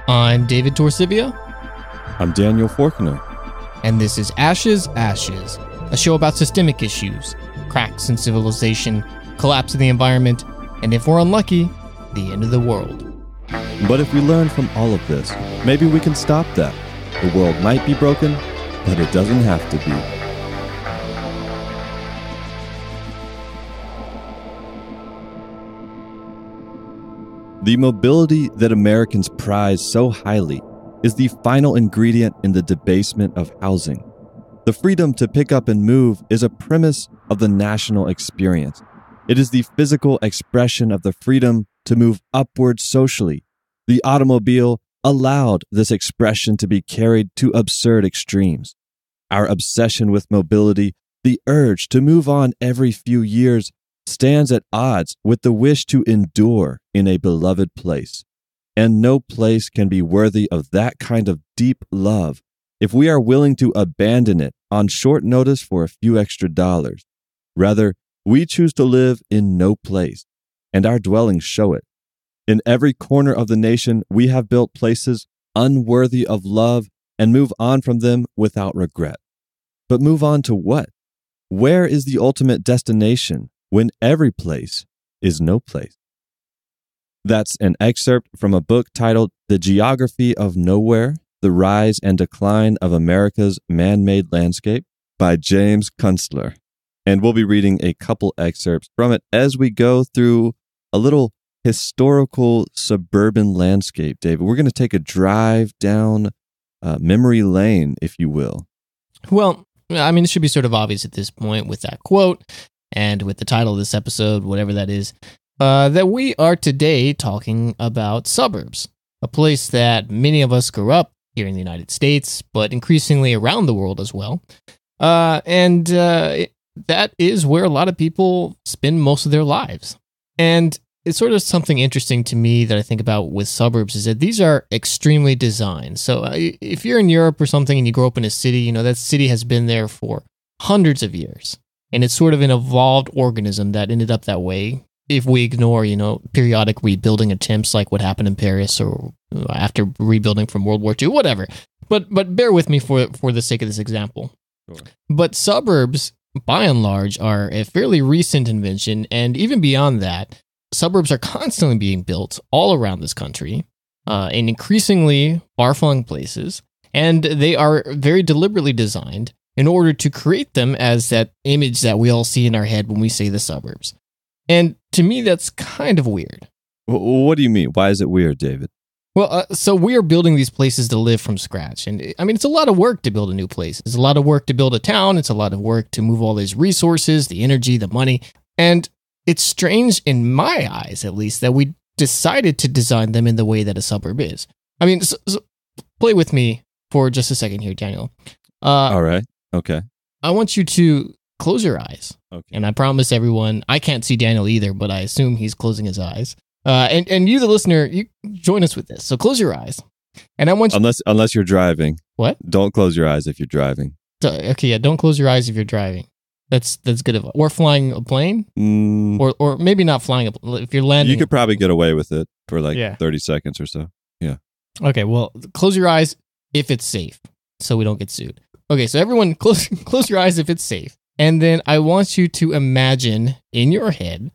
I'm David Torsivia. I'm Daniel Forkner. And this is Ashes, a show about systemic issues, cracks in civilization, collapse of the environment, and if we're unlucky, the end of the world. But if we learn from all of this, maybe we can stop that. The world might be broken, but it doesn't have to be. The mobility that Americans prize so highly is the final ingredient in the debasement of housing. The freedom to pick up and move is a premise of the national experience. It is the physical expression of the freedom to move upward socially. The automobile allowed this expression to be carried to absurd extremes. Our obsession with mobility, the urge to move on every few years, stands at odds with the wish to endure in a beloved place. And no place can be worthy of that kind of deep love if we are willing to abandon it on short notice for a few extra dollars. Rather, we choose to live in no place, and our dwellings show it. In every corner of the nation, we have built places unworthy of love and move on from them without regret. But move on to what? Where is the ultimate destination when every place is no place? That's an excerpt from a book titled The Geography of Nowhere, The Rise and Decline of America's Man-Made Landscape by James Kunstler. And we'll be reading a couple excerpts from it as we go through a little historical suburban landscape, David. We're going to take a drive down memory lane, if you will. Well, I mean, it should be sort of obvious at this point with that quote and with the title of this episode, whatever that is, that we are today talking about suburbs, a place that many of us grew up here in the United States, but increasingly around the world as well. And that is where a lot of people spend most of their lives. And it's sort of something interesting to me that I think about with suburbs is that these are extremely designed. So if you're in Europe or something and you grow up in a city, you know, that city has been there for hundreds of years. And it's sort of an evolved organism that ended up that way. If we ignore, you know, periodic rebuilding attempts like what happened in Paris or after rebuilding from World War II, whatever. But bear with me for the sake of this example. Sure. But suburbs, by and large, are a fairly recent invention. And even beyond that, suburbs are constantly being built all around this country in increasingly far-flung places. And they are very deliberately designed in order to create them as that image that we all see in our head when we say the suburbs. And to me, that's kind of weird. What do you mean? Why is it weird, David? Well, so we are building these places to live from scratch. And I mean, it's a lot of work to build a new place. It's a lot of work to build a town. It's a lot of work to move all these resources, the energy, the money. And it's strange in my eyes, at least, that we decided to design them in the way that a suburb is. I mean, so play with me for just a second here, Daniel. All right. Okay. I want you to close your eyes. Okay. And I promise everyone, I can't see Daniel either, but I assume he's closing his eyes. And you, the listener, you join us with this. So close your eyes. And I want you... Unless you're driving. What? Don't close your eyes if you're driving. Okay, yeah, don't close your eyes if you're driving. That's good advice. Or flying a plane? Or maybe not flying if you're landing. You could probably get away with it for 30 seconds or so. Yeah. Okay, well, close your eyes if it's safe so we don't get sued. Okay, so everyone close your eyes if it's safe. And then I want you to imagine in your head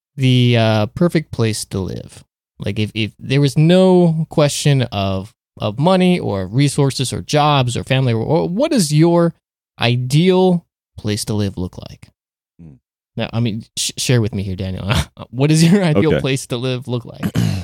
the perfect place to live. Like if there was no question of money or resources or jobs or family, or what does your ideal place to live look like? Now, I mean, share with me here, Daniel. What does your ideal place to live look like?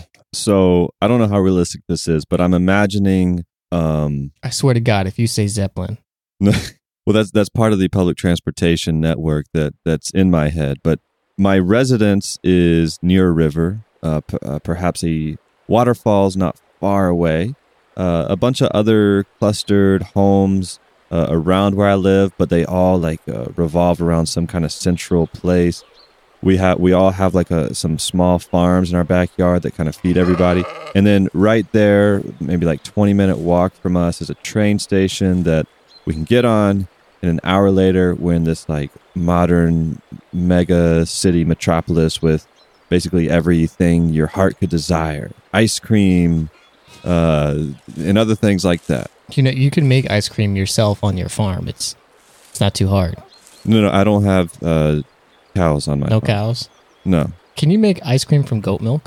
So I don't know how realistic this is, but I'm imagining... I swear to God, if you say Zeppelin. Well, that's part of the public transportation network that's in my head. But my residence is near a river, perhaps a waterfall's not far away. A bunch of other clustered homes around where I live, but they all revolve around some kind of central place. We all have some small farms in our backyard that kind of feed everybody. And then right there, maybe 20-minute walk from us is a train station that we can get on. And an hour later, we're in this modern mega city metropolis with basically everything your heart could desire. Ice cream, and other things like that. You can make ice cream yourself on your farm. It's not too hard. No, I don't have cows on my farm. No cows? No. Can you make ice cream from goat milk?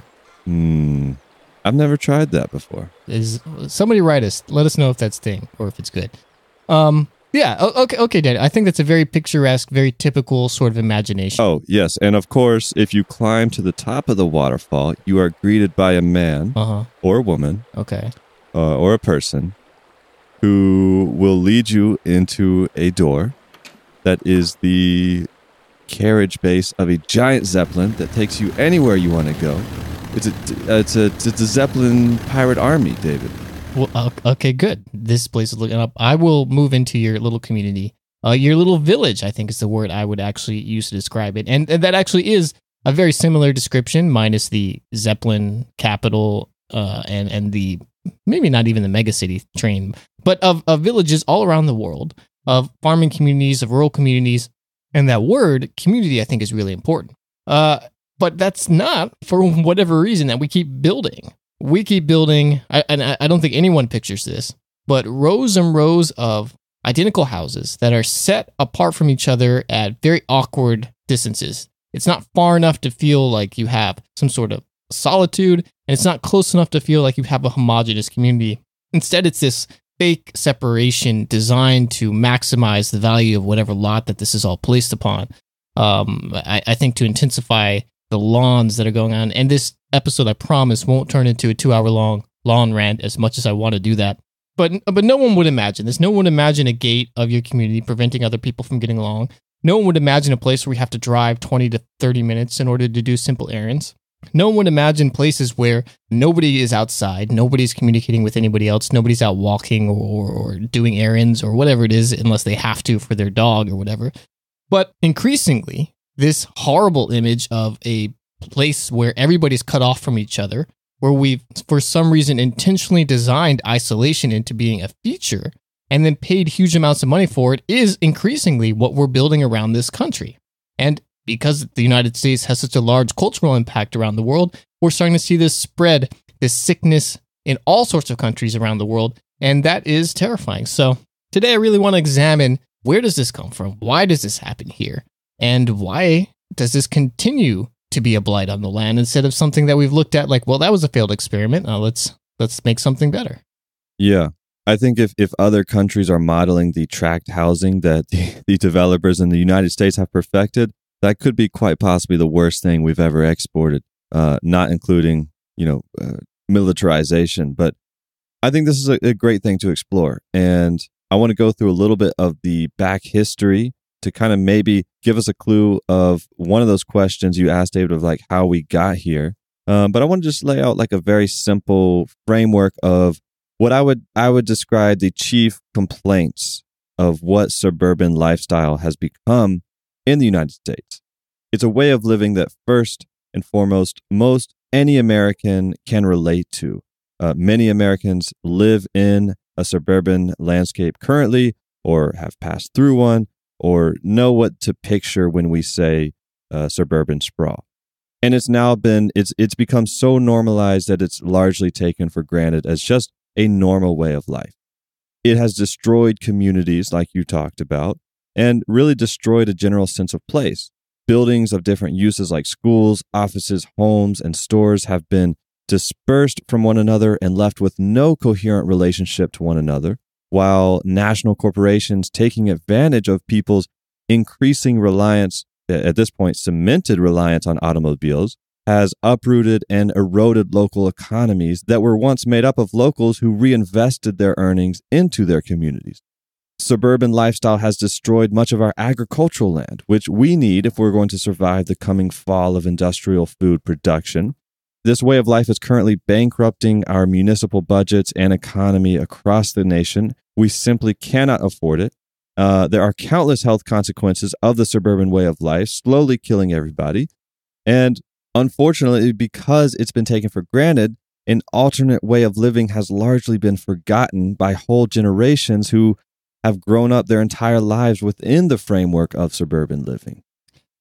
I've never tried that before. Somebody write us. Let us know if that's a thing or if it's good. Yeah. Okay, Dad. I think that's a very picturesque, very typical sort of imagination. Oh, yes. And of course, if you climb to the top of the waterfall, you are greeted by a man or a woman, or a person who will lead you into a door that is the carriage base of a giant Zeppelin that takes you anywhere you want to go. It's a Zeppelin pirate army, David. Well, okay, good. This place is looking up. I will move into your little community. Your little village, I think is the word I would actually use to describe it. And that actually is a very similar description, minus the Zeppelin capital and the, maybe not even the megacity train, but of villages all around the world, of farming communities, of rural communities. And that word, community, I think is really important. But that's not, for whatever reason, that we keep building. We keep building, and I don't think anyone pictures this, but rows and rows of identical houses that are set apart from each other at very awkward distances. It's not far enough to feel like you have some sort of solitude, and it's not close enough to feel like you have a homogeneous community. Instead, it's this fake separation designed to maximize the value of whatever lot that this is all placed upon. I think to intensify the lawns that are going on. And this episode, I promise, won't turn into a 2-hour-long lawn rant as much as I want to do that. But no one would imagine this. No one would imagine a gate of your community preventing other people from getting along. No one would imagine a place where you have to drive 20 to 30 minutes in order to do simple errands. No one would imagine places where nobody is outside, nobody's communicating with anybody else, nobody's out walking or doing errands or whatever it is, unless they have to for their dog or whatever. But increasingly, this horrible image of a place where everybody's cut off from each other, where we've, for some reason, intentionally designed isolation into being a feature and then paid huge amounts of money for it, is increasingly what we're building around this country. And because the United States has such a large cultural impact around the world, we're starting to see this spread, this sickness in all sorts of countries around the world, and that is terrifying. So today I really want to examine, where does this come from? Why does this happen here? And why does this continue to be a blight on the land instead of something that we've looked at like, well, that was a failed experiment. Now let's make something better. Yeah. I think if other countries are modeling the tract housing that the developers in the United States have perfected, that could be quite possibly the worst thing we've ever exported, not including, militarization. But I think this is a great thing to explore. And I want to go through a little bit of the back history to kind of maybe give us a clue of one of those questions you asked, David, of like how we got here. But I want to just lay out like a very simple framework of what I would describe the chief complaints of what suburban lifestyle has become in the United States. It's a way of living that first and foremost, most any American can relate to. Many Americans live in a suburban landscape currently, or have passed through one, or know what to picture when we say suburban sprawl. And it's now it's become so normalized that it's largely taken for granted as just a normal way of life. It has destroyed communities like you talked about, and really destroyed a general sense of place. Buildings of different uses like schools, offices, homes, and stores have been dispersed from one another and left with no coherent relationship to one another, while national corporations taking advantage of people's increasing reliance, at this point cemented reliance on automobiles, has uprooted and eroded local economies that were once made up of locals who reinvested their earnings into their communities. Suburban lifestyle has destroyed much of our agricultural land, which we need if we're going to survive the coming fall of industrial food production. This way of life is currently bankrupting our municipal budgets and economy across the nation. We simply cannot afford it. There are countless health consequences of the suburban way of life, slowly killing everybody. And unfortunately, because it's been taken for granted, an alternate way of living has largely been forgotten by whole generations who have grown up their entire lives within the framework of suburban living.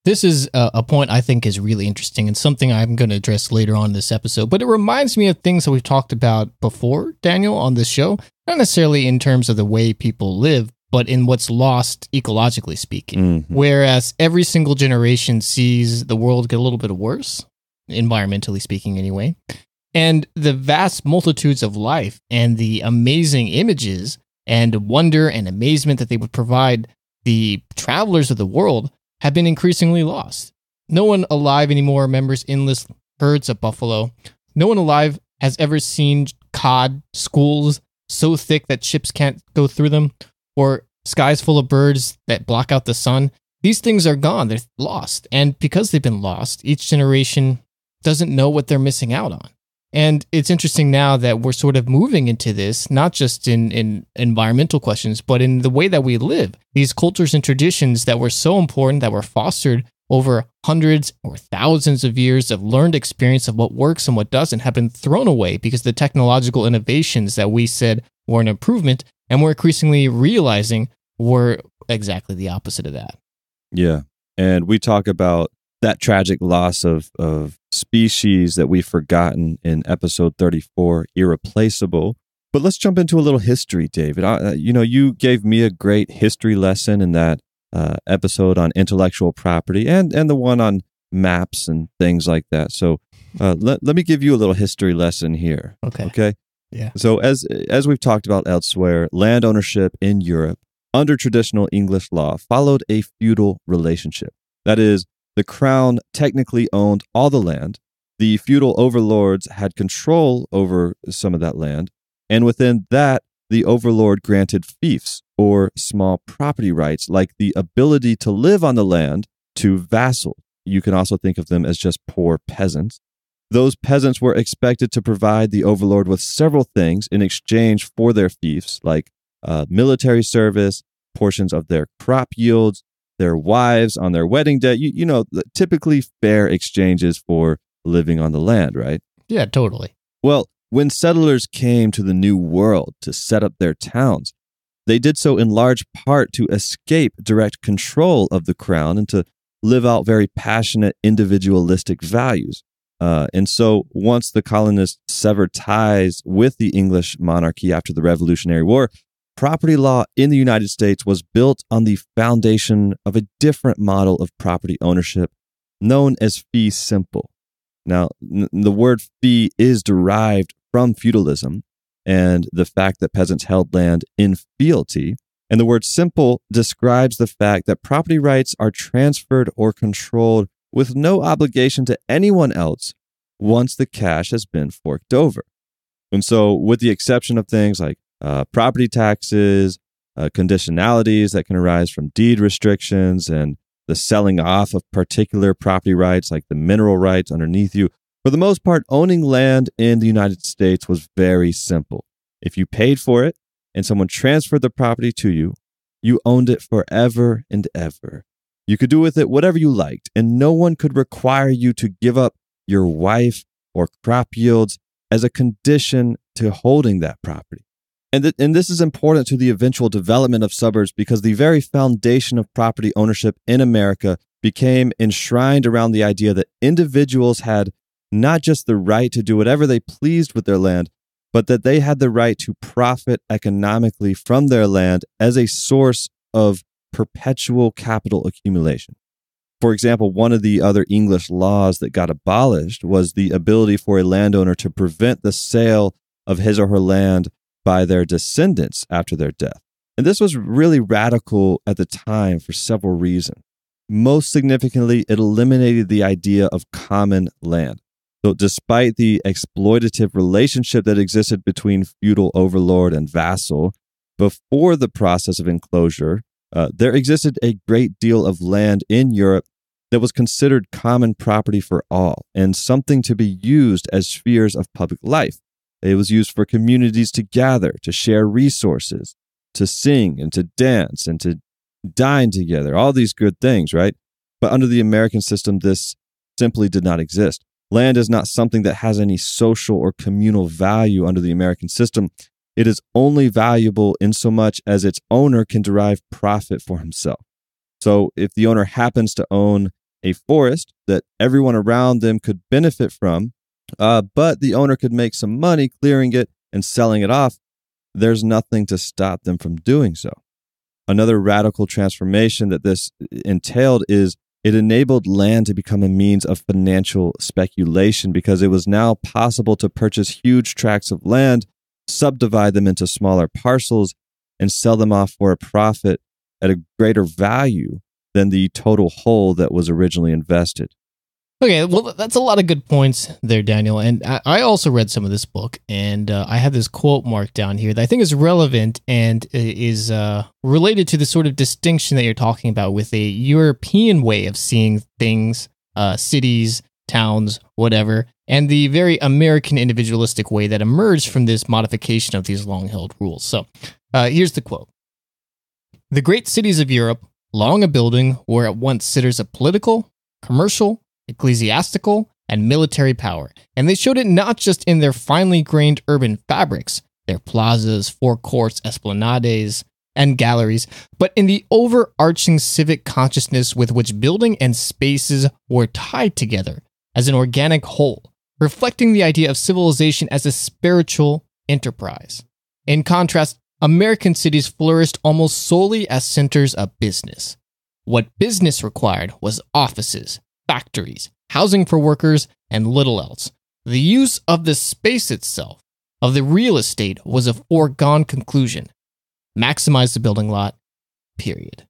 This is a point I think is really interesting and something I'm going to address later on in this episode, but it reminds me of things that we've talked about before, Daniel, on this show, not necessarily in terms of the way people live, but in what's lost ecologically speaking. Mm-hmm. Whereas every single generation sees the world get a little bit worse, environmentally speaking anyway, and the vast multitudes of life and the amazing images and wonder and amazement that they would provide the travelers of the world have been increasingly lost. No one alive anymore remembers endless herds of buffalo. No one alive has ever seen cod schools so thick that ships can't go through them, or skies full of birds that block out the sun. These things are gone. They're lost. And because they've been lost, each generation doesn't know what they're missing out on. And it's interesting now that we're sort of moving into this, not just in environmental questions, but in the way that we live. These cultures and traditions that were so important, that were fostered over hundreds or thousands of years of learned experience of what works and what doesn't, have been thrown away because the technological innovations that we said were an improvement, and we're increasingly realizing were exactly the opposite of that. Yeah. And we talk about that tragic loss of species that we've forgotten in episode 34, Irreplaceable. But let's jump into a little history, David. You gave me a great history lesson in that episode on intellectual property and the one on maps and things like that. So let me give you a little history lesson here. Okay. Yeah. So as we've talked about elsewhere, land ownership in Europe under traditional English law followed a feudal relationship. That is, the crown technically owned all the land. The feudal overlords had control over some of that land. And within that, the overlord granted fiefs, or small property rights, like the ability to live on the land, to vassals. You can also think of them as just poor peasants. Those peasants were expected to provide the overlord with several things in exchange for their fiefs, like military service, portions of their crop yields, their wives on their wedding day, typically fair exchanges for living on the land, right? Yeah, totally. Well, when settlers came to the New World to set up their towns, they did so in large part to escape direct control of the crown and to live out very passionate individualistic values. And so once the colonists severed ties with the English monarchy after the Revolutionary War, property law in the United States was built on the foundation of a different model of property ownership known as fee simple. Now, the word fee is derived from feudalism and the fact that peasants held land in fealty. And the word simple describes the fact that property rights are transferred or controlled with no obligation to anyone else once the cash has been forked over. And so, with the exception of things like property taxes, conditionalities that can arise from deed restrictions, and the selling off of particular property rights like the mineral rights underneath you, for the most part, owning land in the United States was very simple. If you paid for it and someone transferred the property to you, you owned it forever and ever. You could do with it whatever you liked, and no one could require you to give up your wife or crop yields as a condition to holding that property. And this is important to the eventual development of suburbs because the very foundation of property ownership in America became enshrined around the idea that individuals had not just the right to do whatever they pleased with their land, but that they had the right to profit economically from their land as a source of perpetual capital accumulation. For example, one of the other English laws that got abolished was the ability for a landowner to prevent the sale of his or her land by their descendants after their death. And this was really radical at the time for several reasons. Most significantly, it eliminated the idea of common land. So despite the exploitative relationship that existed between feudal overlord and vassal, before the process of enclosure, there existed a great deal of land in Europe that was considered common property for all and something to be used as spheres of public life. It was used for communities to gather, to share resources, to sing and to dance and to dine together, all these good things, right? But under the American system, this simply did not exist. Land is not something that has any social or communal value under the American system. It is only valuable in so much as its owner can derive profit for himself. So if the owner happens to own a forest that everyone around them could benefit from, but the owner could make some money clearing it and selling it off, there's nothing to stop them from doing so. Another radical transformation that this entailed is it enabled land to become a means of financial speculation because it was now possible to purchase huge tracts of land, subdivide them into smaller parcels, and sell them off for a profit at a greater value than the total whole that was originally invested. Okay, well, that's a lot of good points there, Daniel. And I also read some of this book, and I have this quote marked down here that I think is relevant and is related to the sort of distinction that you're talking about with a European way of seeing things, cities, towns, whatever, and the very American individualistic way that emerged from this modification of these long-held rules. So here's the quote. "The great cities of Europe, long a building, were at once centers of political, commercial, ecclesiastical, and military power, and they showed it not just in their finely grained urban fabrics, their plazas, forecourts, esplanades, and galleries, but in the overarching civic consciousness with which building and spaces were tied together as an organic whole, reflecting the idea of civilization as a spiritual enterprise. In contrast, American cities flourished almost solely as centers of business. What business required was offices, factories, housing for workers, and little else. The use of the space itself, of the real estate, was a foregone conclusion. Maximize the building lot, period."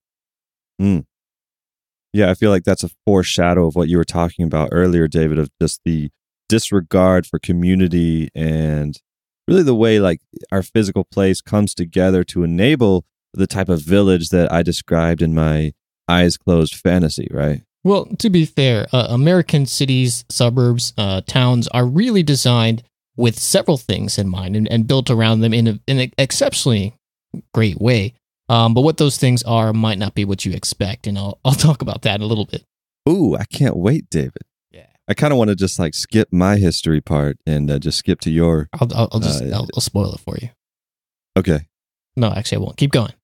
Yeah, I feel like that's a foreshadow of what you were talking about earlier, David, of just the disregard for community and really the way like our physical place comes together to enable the type of village that I described in my eyes closed fantasy, right? Well, to be fair, American cities, suburbs, towns are really designed with several things in mind and built around them in an exceptionally great way. But what those things are might not be what you expect, and I'll talk about that in a little bit. Ooh, I can't wait, David. Yeah, I kind of want to just like skip my history part and just skip to your. I'll spoil it for you. Okay. No, actually, I won't. Keep going.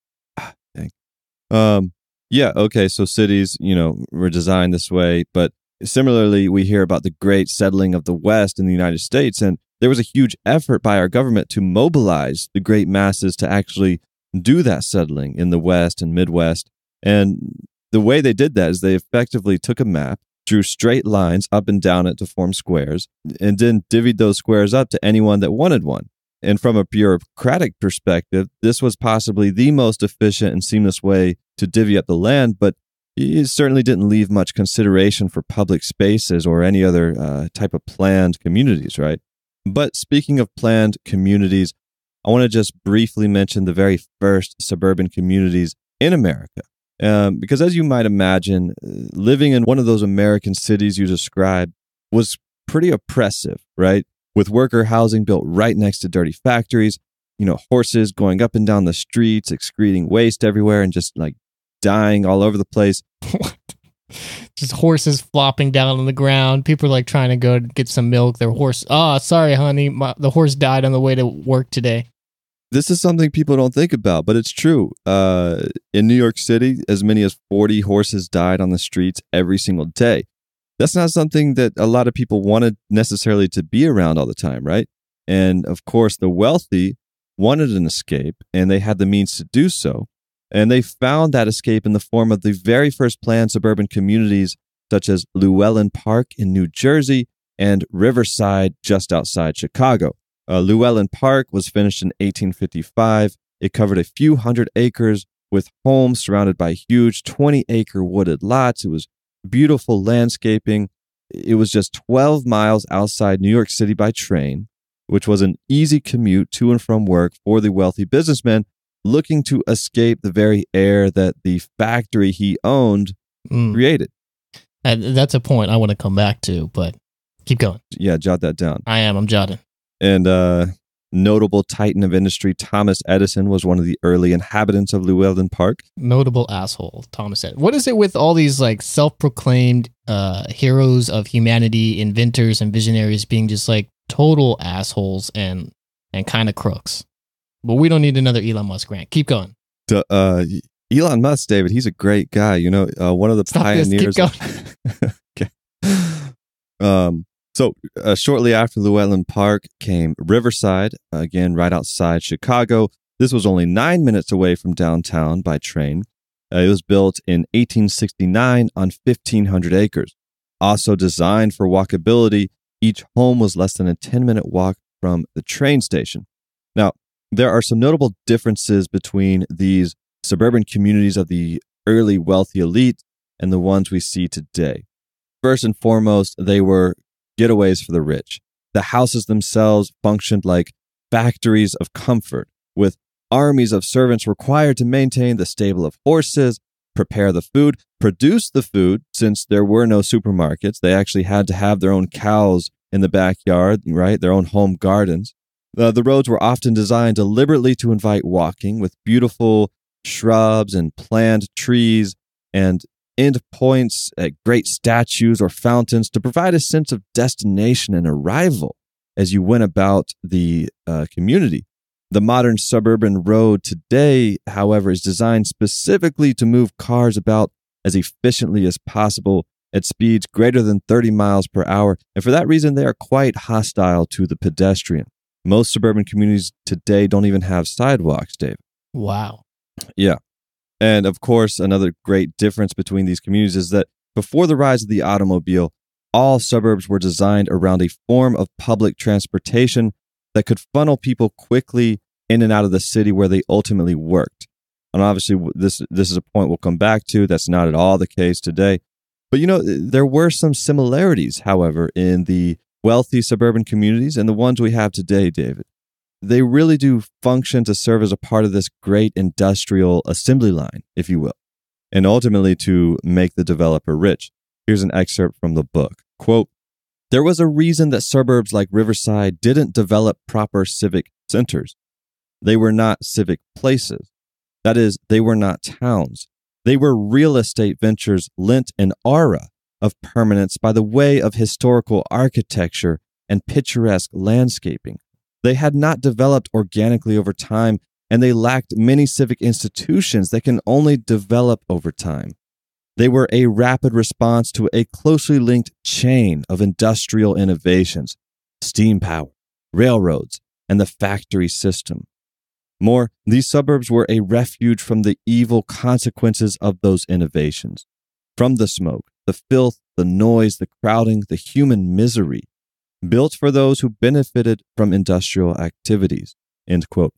Dang. Yeah, okay, so cities, were designed this way, but similarly, we hear about the great settling of the West in the United States, and there was a huge effort by our government to mobilize the great masses to actually do that settling in the West and Midwest. And the way they did that is they effectively took a map, drew straight lines up and down it to form squares, and then divvied those squares up to anyone that wanted one. And from a bureaucratic perspective, this was possibly the most efficient and seamless way to divvy up the land, but it certainly didn't leave much consideration for public spaces or any other type of planned communities, right? But speaking of planned communities, I want to just briefly mention the very first suburban communities in America. Because as you might imagine, living in one of those American cities you described was pretty oppressive, right? With worker housing built right next to dirty factories, horses going up and down the streets, excreting waste everywhere and just like dying all over the place. What? Just horses flopping down on the ground. People are like trying to go get some milk. Their horse, sorry, honey, the horse died on the way to work today. This is something people don't think about, but it's true. In New York City, as many as 40 horses died on the streets every single day. That's not something that a lot of people wanted necessarily to be around all the time, right? And of course, the wealthy wanted an escape, and they had the means to do so. And they found that escape in the form of the very first planned suburban communities, such as Llewellyn Park in New Jersey and Riverside just outside Chicago. Llewellyn Park was finished in 1855. It covered a few hundred acres with homes surrounded by huge 20-acre wooded lots. It was beautiful landscaping. It was just 12 miles outside New York City by train, which was an easy commute to and from work for the wealthy businessman looking to escape the very air that the factory he owned created. And that's a point I want to come back to, but keep going. Yeah, jot that down. I'm jotting. And notable titan of industry Thomas Edison was one of the early inhabitants of Llewellyn Park. Notable asshole, Thomas Edison. What is it with all these like self-proclaimed heroes of humanity, inventors and visionaries being just like total assholes and kind of crooks? But we don't need another Elon Musk rant. Keep going. Elon Musk, David, he's a great guy. You know, one of the pioneers. Okay. Shortly after Llewellyn Park came Riverside, again, right outside Chicago. This was only 9 minutes away from downtown by train. It was built in 1869 on 1,500 acres. Also designed for walkability, each home was less than a 10-minute walk from the train station. Now, there are some notable differences between these suburban communities of the early wealthy elite and the ones we see today. First and foremost, they were getaways for the rich. The houses themselves functioned like factories of comfort, with armies of servants required to maintain the stable of horses, prepare the food, produce the food, since there were no supermarkets. They actually had to have their own cows in the backyard, right? Their own home gardens. The roads were often designed deliberately to invite walking, with beautiful shrubs and planted trees and end points at great statues or fountains to provide a sense of destination and arrival as you went about the community. The modern suburban road today, however, is designed specifically to move cars about as efficiently as possible at speeds greater than 30 miles per hour, and for that reason, they are quite hostile to the pedestrian. Most suburban communities today don't even have sidewalks, Dave. Wow. Yeah. And of course, another great difference between these communities is that before the rise of the automobile, all suburbs were designed around a form of public transportation that could funnel people quickly in and out of the city where they ultimately worked. And obviously, this is a point we'll come back to. That's not at all the case today. But, you know, there were some similarities, however, in the wealthy suburban communities and the ones we have today, David. They really do function to serve as a part of this great industrial assembly line, if you will, and ultimately to make the developer rich. Here's an excerpt from the book. Quote, "There was a reason that suburbs like Riverside didn't develop proper civic centers. They were not civic places. That is, they were not towns. They were real estate ventures lent an aura of permanence by the way of historical architecture and picturesque landscaping. They had not developed organically over time, and they lacked many civic institutions that can only develop over time. They were a rapid response to a closely linked chain of industrial innovations, steam power, railroads, and the factory system. More, these suburbs were a refuge from the evil consequences of those innovations, from the smoke, the filth, the noise, the crowding, the human misery, built for those who benefited from industrial activities." End quote.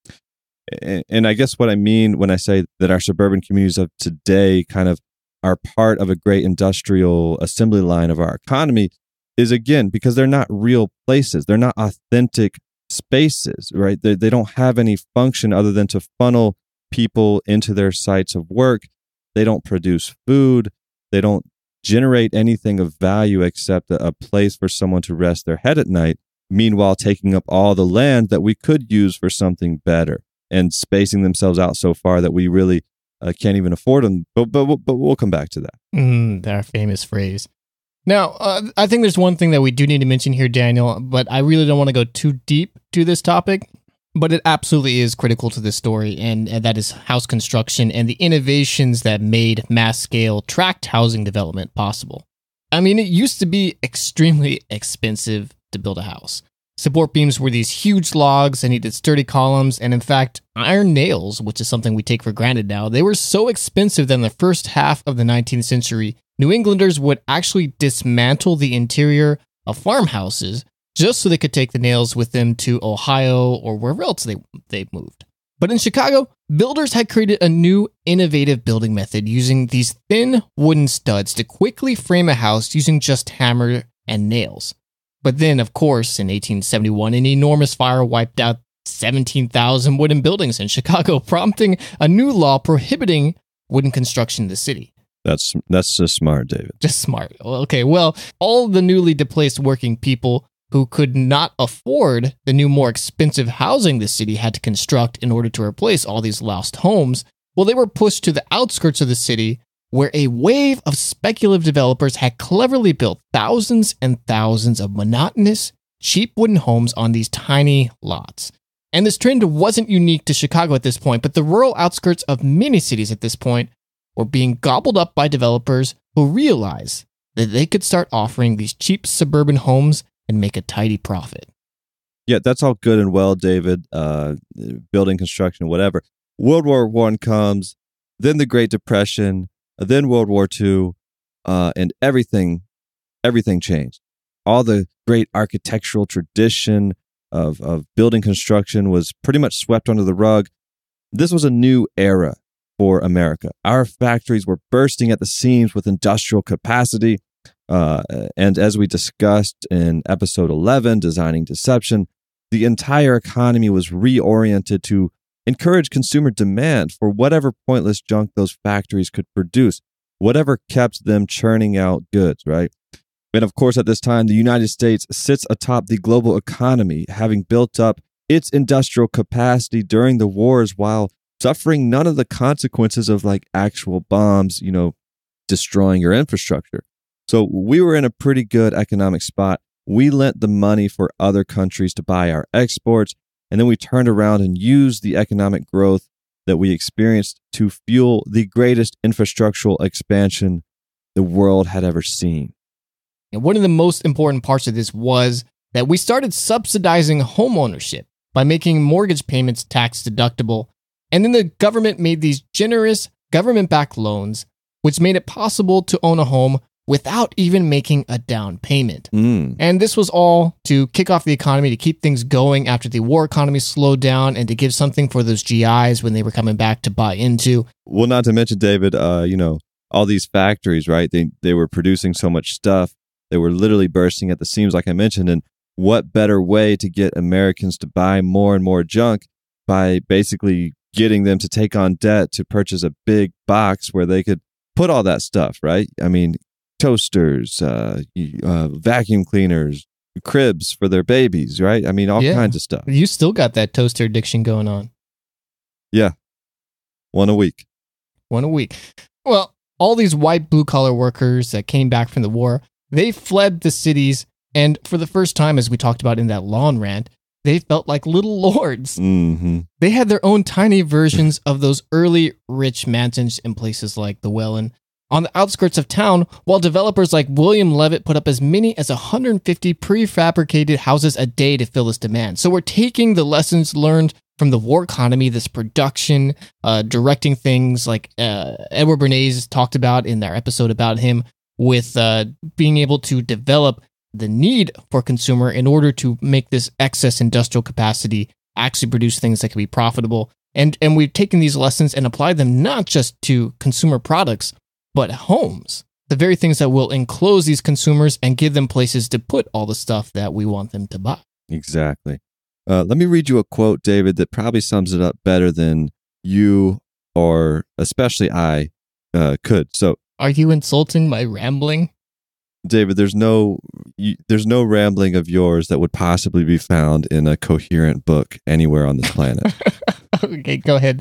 And I guess what I mean when I say that our suburban communities of today kind of are part of a great industrial assembly line of our economy is, again, because they're not real places. They're not authentic spaces, right? They don't have any function other than to funnel people into their sites of work. They don't produce food. They don't generate anything of value except a place for someone to rest their head at night, meanwhile taking up all the land that we could use for something better and spacing themselves out so far that we really can't even afford them. But we'll come back to that. Our famous phrase. Now, I think there's one thing that we do need to mention here, Daniel, but I really don't want to go too deep to this topic, but it absolutely is critical to this story, and that is house construction and the innovations that made mass-scale tract housing development possible. I mean, it used to be extremely expensive to build a house. Support beams were these huge logs and needed sturdy columns, and in fact, iron nails, which is something we take for granted now, they were so expensive that in the first half of the 19th century, New Englanders would actually dismantle the interior of farmhouses just so they could take the nails with them to Ohio or wherever else they moved. But in Chicago, builders had created a new innovative building method using these thin wooden studs to quickly frame a house using just hammer and nails. But then, of course, in 1871, an enormous fire wiped out 17,000 wooden buildings in Chicago, prompting a new law prohibiting wooden construction in the city. That's just smart, David. Just smart. Okay, well, all the newly displaced working people who could not afford the new, more expensive housing the city had to construct in order to replace all these lost homes, well, they were pushed to the outskirts of the city, where a wave of speculative developers had cleverly built thousands and thousands of monotonous, cheap wooden homes on these tiny lots. And this trend wasn't unique to Chicago at this point, but the rural outskirts of many cities at this point were being gobbled up by developers who realized that they could start offering these cheap suburban homes and make a tidy profit. Yeah, that's all good and well, David. Building construction, whatever. World War I comes, then the Great Depression, then World War II, and everything changed. All the great architectural tradition of building construction was pretty much swept under the rug. This was a new era for America. Our factories were bursting at the seams with industrial capacity. And as we discussed in episode 11, Designing Deception, the entire economy was reoriented to encourage consumer demand for whatever pointless junk those factories could produce, whatever kept them churning out goods, right? And of course, at this time, the United States sits atop the global economy, having built up its industrial capacity during the wars while suffering none of the consequences of like actual bombs, destroying your infrastructure. So we were in a pretty good economic spot. We lent the money for other countries to buy our exports, and then we turned around and used the economic growth that we experienced to fuel the greatest infrastructural expansion the world had ever seen. And one of the most important parts of this was that we started subsidizing home ownership by making mortgage payments tax deductible. And then the government made these generous government-backed loans, which made it possible to own a home without even making a down payment. And this was all to kick off the economy, to keep things going after the war economy slowed down, and to give something for those GIs when they were coming back to buy into. Well, not to mention, David, all these factories, right? They were producing so much stuff. They were literally bursting at the seams, like I mentioned. And what better way to get Americans to buy more and more junk by basically getting them to take on debt to purchase a big box where they could put all that stuff, right? I mean, toasters, vacuum cleaners, cribs for their babies, right? I mean, all kinds of stuff. You still got that toaster addiction going on. Yeah. One a week. Well, all these white blue-collar workers that came back from the war, they fled the cities, and for the first time, as we talked about in that lawn rant, they felt like little lords. Mm-hmm. They had their own tiny versions of those early rich mansions in places like the Welland on the outskirts of town, while developers like William Levitt put up as many as 150 prefabricated houses a day to fill this demand. So we're taking the lessons learned from the war economy, this production, directing things like Edward Bernays talked about in their episode about him, with being able to develop the need for consumer in order to make this excess industrial capacity actually produce things that can be profitable. And we've taken these lessons and applied them not just to consumer products, but homes, the very things that will enclose these consumers and give them places to put all the stuff that we want them to buy. Exactly. Let me read you a quote, David, that probably sums it up better than you or especially I could. So, are you insulting my rambling? David, there's no rambling of yours that would possibly be found in a coherent book anywhere on this planet. Okay, go ahead.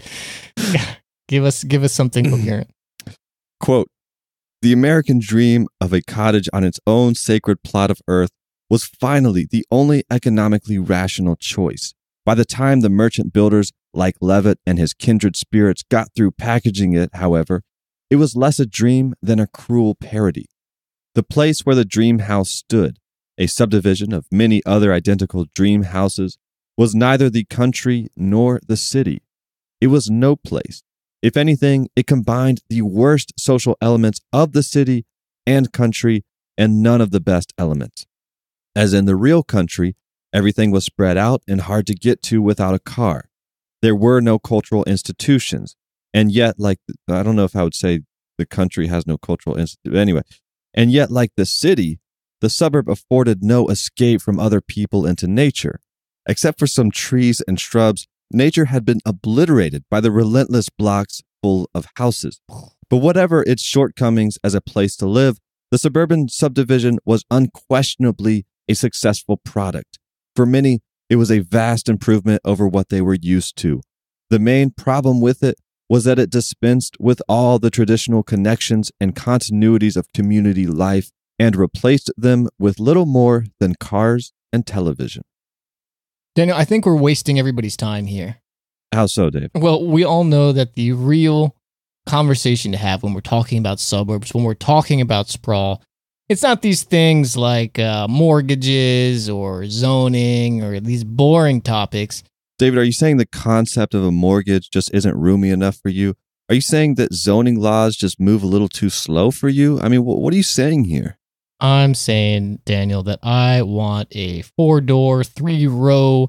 Give us something coherent. Quote, "The American dream of a cottage on its own sacred plot of earth was finally the only economically rational choice. By the time the merchant builders like Levitt and his kindred spirits got through packaging it, however, it was less a dream than a cruel parody. The place where the dream house stood, a subdivision of many other identical dream houses, was neither the country nor the city. It was no place. If anything, it combined the worst social elements of the city and country and none of the best elements. As in the real country, everything was spread out and hard to get to without a car. There were no cultural institutions. And yet, I don't know if I would say the country has no cultural institute. Anyway, and yet, like the city, the suburb afforded no escape from other people into nature. Except for some trees and shrubs, nature had been obliterated by the relentless blocks full of houses. But whatever its shortcomings as a place to live, the suburban subdivision was unquestionably a successful product. For many, it was a vast improvement over what they were used to. The main problem with it was that it dispensed with all the traditional connections and continuities of community life and replaced them with little more than cars and television." Daniel, I think we're wasting everybody's time here. How so, Dave? Well, we all know that the real conversation to have when we're talking about suburbs, when we're talking about sprawl, it's not these things like mortgages or zoning or these boring topics. David, are you saying the concept of a mortgage just isn't roomy enough for you? Are you saying that zoning laws just move a little too slow for you? I mean, what are you saying here? I'm saying, Daniel, that I want a 4-door, 3-row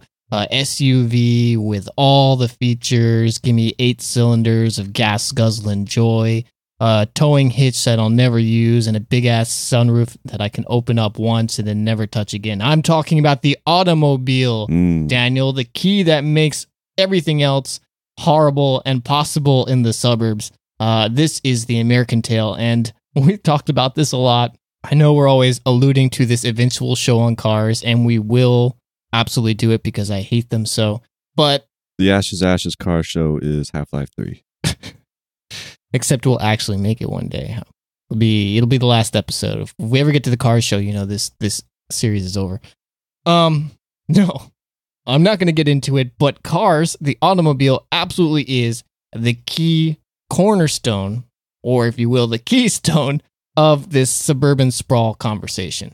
SUV with all the features. Give me 8 cylinders of gas guzzling joy, towing hitch that I'll never use, and a big ass sunroof that I can open up once and then never touch again. I'm talking about the automobile, Daniel, the key that makes everything else horrible and possible in the suburbs. This is the American tale, and we've talked about this a lot. I know we're always alluding to this eventual show on cars, and we will absolutely do it because I hate them so. But the Ashes car show is Half-Life 3. Except we'll actually make it one day. It'll be the last episode. If we ever get to the car show, this series is over. No, I'm not going to get into it. But cars, the automobile, absolutely is the key cornerstone, or if you will, the keystone of this suburban sprawl conversation.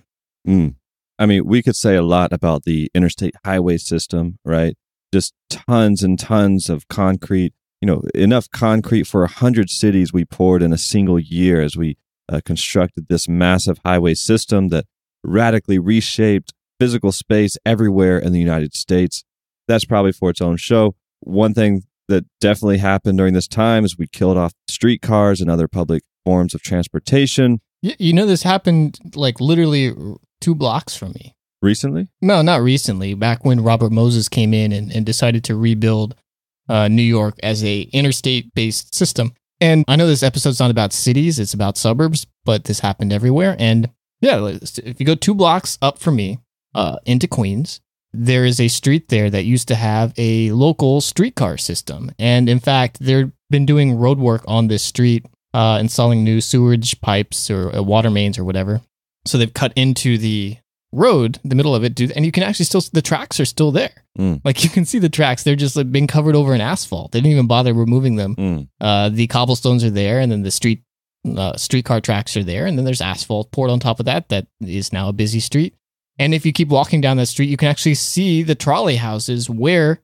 I mean, we could say a lot about the interstate highway system, right? Just tons and tons of concrete, enough concrete for 100 cities we poured in a single year as we constructed this massive highway system that radically reshaped physical space everywhere in the United States. That's probably for its own show. One thing that definitely happened during this time is we killed off streetcars and other public forms of transportation. This happened like literally 2 blocks from me. Recently? No, not recently. Back when Robert Moses came in and decided to rebuild New York as a interstate-based system. And I know this episode's not about cities, it's about suburbs, but this happened everywhere. And yeah, if you go 2 blocks up from me into Queens, there is a street there that used to have a local streetcar system. And in fact, they've been doing road work on this street, installing new sewage pipes or water mains or whatever. So they've cut into the road, the middle of it, and you can actually the tracks are still there. Like you can see the tracks. They're just being covered over in asphalt. They didn't even bother removing them. The cobblestones are there, and then the streetcar tracks are there, and then there's asphalt poured on top of that is now a busy street. And if you keep walking down that street, you can actually see the trolley houses where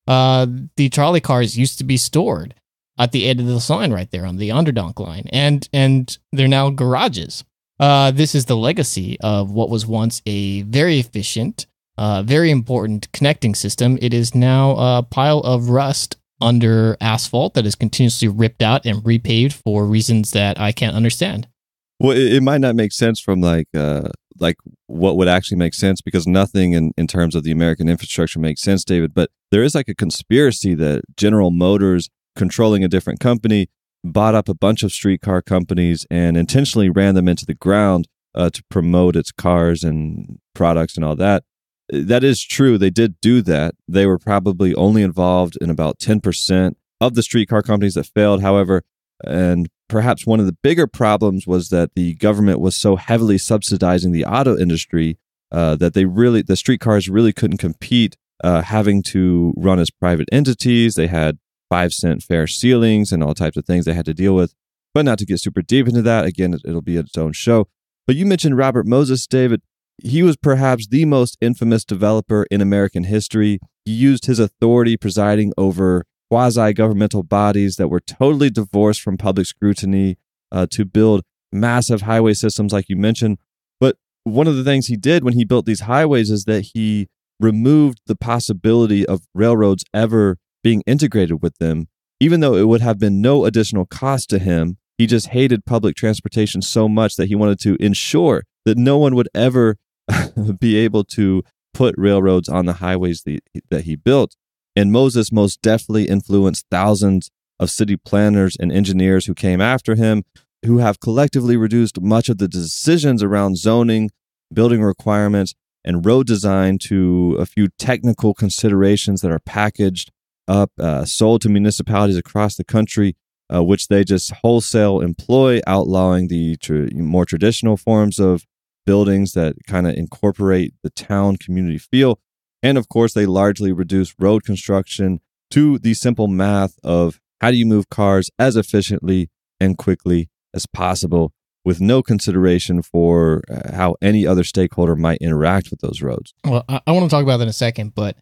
the trolley cars used to be stored at the end of the sign right there on the Onderdonk line. And they're now garages. This is the legacy of what was once a very efficient, very important connecting system. It is now a pile of rust under asphalt that is continuously ripped out and repaved for reasons that I can't understand. Well, it might not make sense from like what would actually make sense, because nothing in terms of the American infrastructure makes sense, David. But there is like a conspiracy that General Motors, controlling a different company, bought up a bunch of streetcar companies and intentionally ran them into the ground to promote its cars and products and all that. That is true. They did do that. They were probably only involved in about 10% of the streetcar companies that failed, however. And perhaps one of the bigger problems was that the government was so heavily subsidizing the auto industry that the streetcars really couldn't compete, having to run as private entities. They had 5-cent fare ceilings and all types of things they had to deal with. But not to get super deep into that, again, it'll be its own show. But you mentioned Robert Moses, David. He was perhaps the most infamous developer in American history. He used his authority presiding over quasi-governmental bodies that were totally divorced from public scrutiny to build massive highway systems, like you mentioned. But one of the things he did when he built these highways is that he removed the possibility of railroads ever being integrated with them, even though it would have been no additional cost to him. He just hated public transportation so much that he wanted to ensure that no one would ever be able to put railroads on the highways that he built. And Moses most definitely influenced thousands of city planners and engineers who came after him, who have collectively reduced much of the decisions around zoning, building requirements, and road design to a few technical considerations that are packaged up, sold to municipalities across the country, which they just wholesale employ, outlawing the more traditional forms of buildings that kind of incorporate the town community feel. And of course, they largely reduce road construction to the simple math of how do you move cars as efficiently and quickly as possible with no consideration for how any other stakeholder might interact with those roads. Well, I want to talk about that in a second, but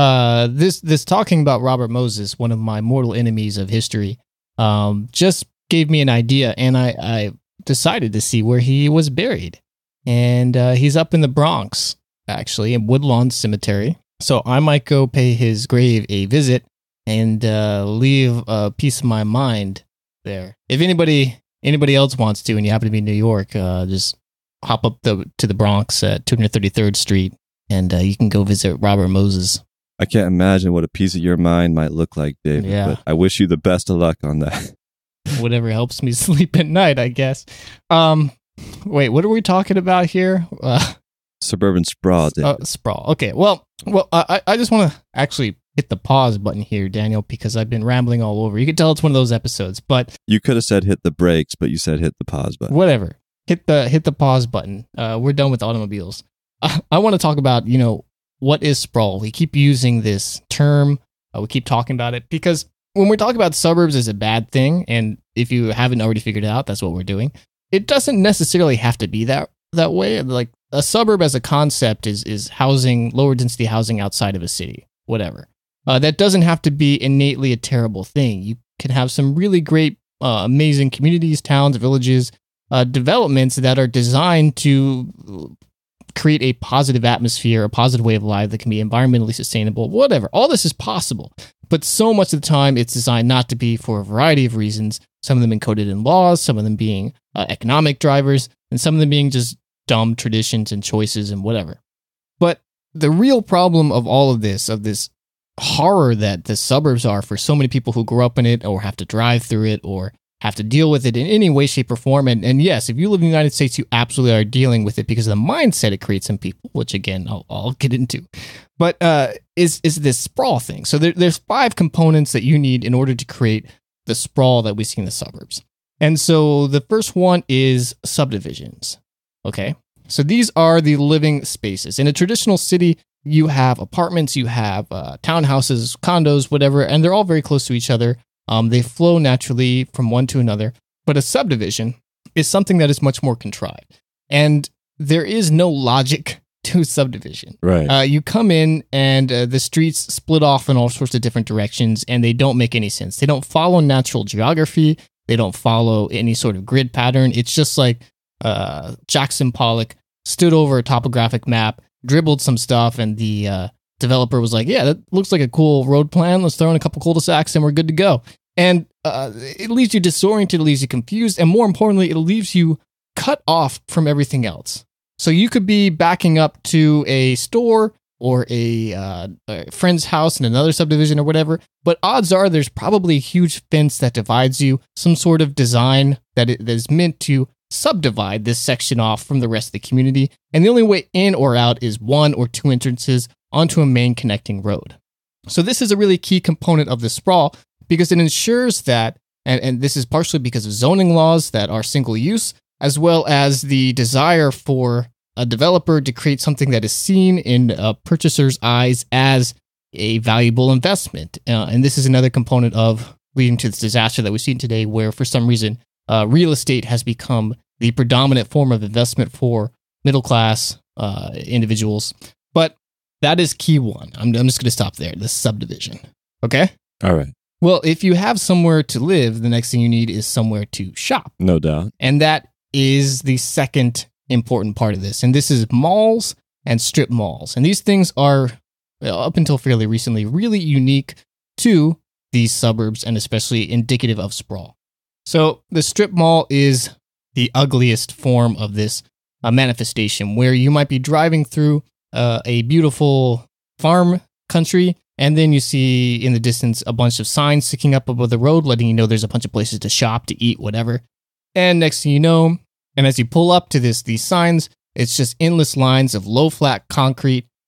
this talking about Robert Moses, one of my mortal enemies of history, just gave me an idea, and I decided to see where he was buried. And he's up in the Bronx, actually, in Woodlawn Cemetery. So I might go pay his grave a visit and leave a piece of my mind there. If anybody else wants to, and you happen to be in New York, just hop up to the Bronx at 233rd Street, and you can go visit Robert Moses. I can't imagine what a piece of your mind might look like, David. Yeah. But I wish you the best of luck on that. Whatever helps me sleep at night, I guess. Wait, what are we talking about here? Suburban sprawl, David. Sprawl. Okay, well, I just want to actually hit the pause button here, Daniel, because I've been rambling all over. You can tell it's one of those episodes, but You could have said hit the brakes, but you said hit the pause button. whatever. Hit the pause button. We're done with automobiles. I want to talk about, what is sprawl? We keep using this term. We keep talking about it because when we're talking about suburbs as a bad thing, and if you haven't already figured it out, that's what we're doing. It doesn't necessarily have to be that way. Like a suburb as a concept is housing, lower density housing outside of a city, whatever. That doesn't have to be innately a terrible thing. You can have some really great, amazing communities, towns, villages, developments that are designed to create a positive atmosphere, a positive way of life that can be environmentally sustainable, whatever. All this is possible. But so much of the time, it's designed not to be for a variety of reasons, some of them encoded in laws, some of them being economic drivers, and some of them being just dumb traditions and choices and whatever. But the real problem of all of this horror that the suburbs are for so many people who grew up in it or have to drive through it or have to deal with it in any way, shape, or form. And yes, if you live in the United States, you absolutely are dealing with it because of the mindset it creates in people, which again, I'll get into. But is this sprawl thing. So there's 5 components that you need in order to create the sprawl that we see in the suburbs. And so the first one is subdivisions. Okay. So these are the living spaces. In a traditional city, you have apartments, you have townhouses, condos, whatever, and they're all very close to each other. They flow naturally from one to another. But a subdivision is something that is much more contrived. And there is no logic to subdivision. Right. You come in and the streets split off in all sorts of different directions, and they don't make any sense. They don't follow natural geography. They don't follow any sort of grid pattern. It's just like Jackson Pollock stood over a topographic map, dribbled some stuff, and the developer was like, yeah, that looks like a cool road plan. Let's throw in a couple cul-de-sacs and we're good to go. And it leaves you disoriented, it leaves you confused, and more importantly, it leaves you cut off from everything else. So you could be backing up to a store or a friend's house in another subdivision or whatever, but odds are there's probably a huge fence that divides you, some sort of design that is meant to subdivide this section off from the rest of the community, and the only way in or out is 1 or 2 entrances onto a main connecting road. So this is a really key component of the sprawl because it ensures that, and this is partially because of zoning laws that are single use, as well as the desire for a developer to create something that is seen in a purchaser's eyes as a valuable investment. And this is another component of leading to this disaster that we've seen today, where for some reason, real estate has become the predominant form of investment for middle-class individuals. But that is key one. I'm just going to stop there, the subdivision. Okay? All right. Well, if you have somewhere to live, the next thing you need is somewhere to shop. No doubt. And that is the second important part of this. And this is malls and strip malls. And these things are, up until fairly recently, really unique to these suburbs and especially indicative of sprawl. So the strip mall is the ugliest form of this manifestation, where you might be driving through a beautiful farm country, and then you see in the distance a bunch of signs sticking up above the road, letting you know there's a bunch of places to shop, to eat, whatever. And next thing you know, and as you pull up to these signs, it's just endless lines of low flat concrete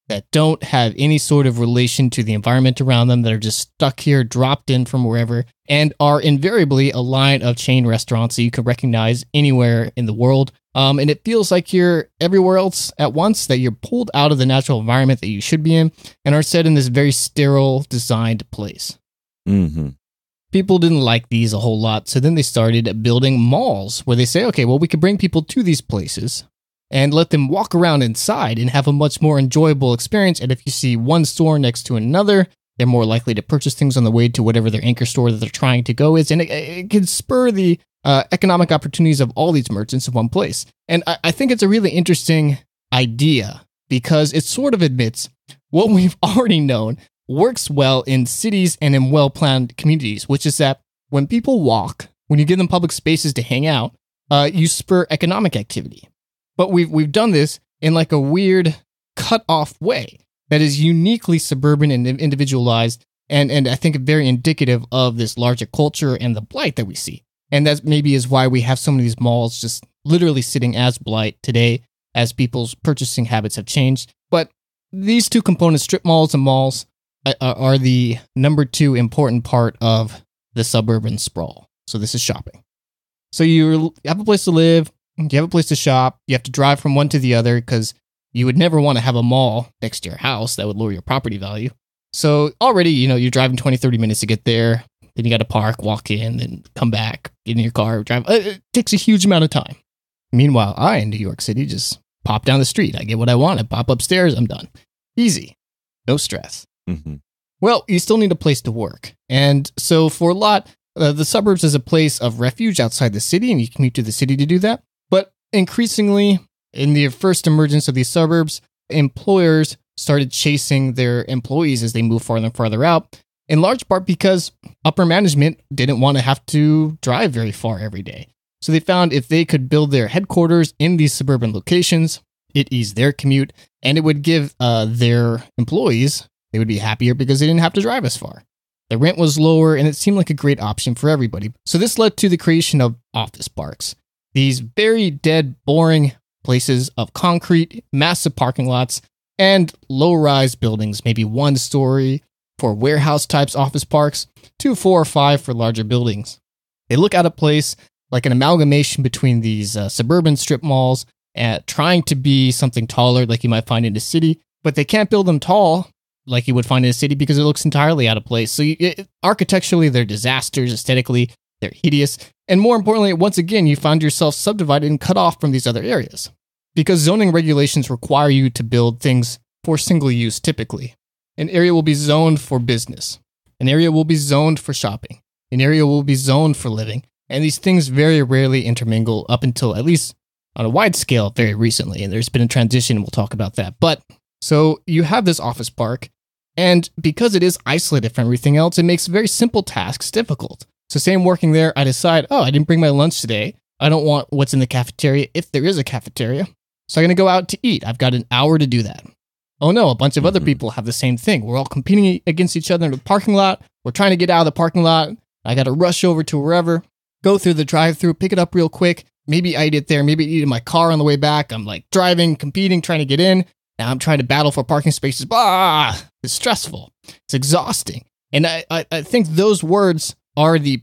that don't have any sort of relation to the environment around them, that are just stuck here, dropped in from wherever, and are invariably a line of chain restaurants that you can recognize anywhere in the world. And it feels like you're everywhere else at once, that you're pulled out of the natural environment that you should be in and are set in this very sterile, designed place. Mm-hmm. People didn't like these a whole lot, so then they started building malls where they say, okay, well, we could bring people to these places and let them walk around inside and have a much more enjoyable experience. And if you see one store next to another, they're more likely to purchase things on the way to whatever their anchor store that they're trying to go is. And it can spur the economic opportunities of all these merchants in one place. And I think it's a really interesting idea because it sort of admits what we've already known works well in cities and in well-planned communities, which is that when people walk, when you give them public spaces to hang out, you spur economic activity. But we've done this in like a weird cut-off way that is uniquely suburban and individualized, and I think very indicative of this larger culture and the blight that we see. And that maybe is why we have so many of these malls just literally sitting as blight today as people's purchasing habits have changed. But these two components, strip malls and malls, are the number two important part of the suburban sprawl. So this is shopping. So you have a place to live, you have a place to shop, you have to drive from one to the other because you would never want to have a mall next to your house. That would lower your property value. So already, you're driving 20, 30 minutes to get there. Then you got to park, walk in, then come back, get in your car, drive. It takes a huge amount of time. Meanwhile, I, in New York City, just pop down the street. I get what I want. I pop upstairs. I'm done. Easy. No stress. Mm-hmm. Well, you still need a place to work. And so for a lot, the suburbs is a place of refuge outside the city, and you commute to the city to do that. But increasingly, in the first emergence of these suburbs, employers started chasing their employees as they move farther and farther out, in large part because upper management didn't want to have to drive very far every day. So they found if they could build their headquarters in these suburban locations, it eased their commute, and it would give their employees, they would be happier because they didn't have to drive as far. The rent was lower, and it seemed like a great option for everybody. So this led to the creation of office parks. These very dead, boring places of concrete, massive parking lots, and low-rise buildings, maybe one story for warehouse-types office parks, 2, 4, or 5 for larger buildings. They look out of place like an amalgamation between these suburban strip malls and trying to be something taller like you might find in a city, but they can't build them tall like you would find in a city because it looks entirely out of place. So architecturally, they're disasters. Aesthetically, they're hideous. And more importantly, once again, you find yourself subdivided and cut off from these other areas because zoning regulations require you to build things for single use typically. An area will be zoned for business. An area will be zoned for shopping. An area will be zoned for living. And these things very rarely intermingle up until, at least on a wide scale, very recently. And there's been a transition, and we'll talk about that. But so you have this office park, and because it is isolated from everything else, it makes very simple tasks difficult. So say I'm working there, I decide, I didn't bring my lunch today. I don't want what's in the cafeteria if there is a cafeteria. So I'm going to go out to eat. I've got an hour to do that. Oh no, a bunch of other people have the same thing. We're all competing against each other in the parking lot. We're trying to get out of the parking lot. I got to rush over to wherever, go through the drive-through, pick it up real quick. Maybe I eat it there. Maybe I eat in my car on the way back. I'm like driving, competing, trying to get in. Now I'm trying to battle for parking spaces. It's stressful. It's exhausting. And I think those words are the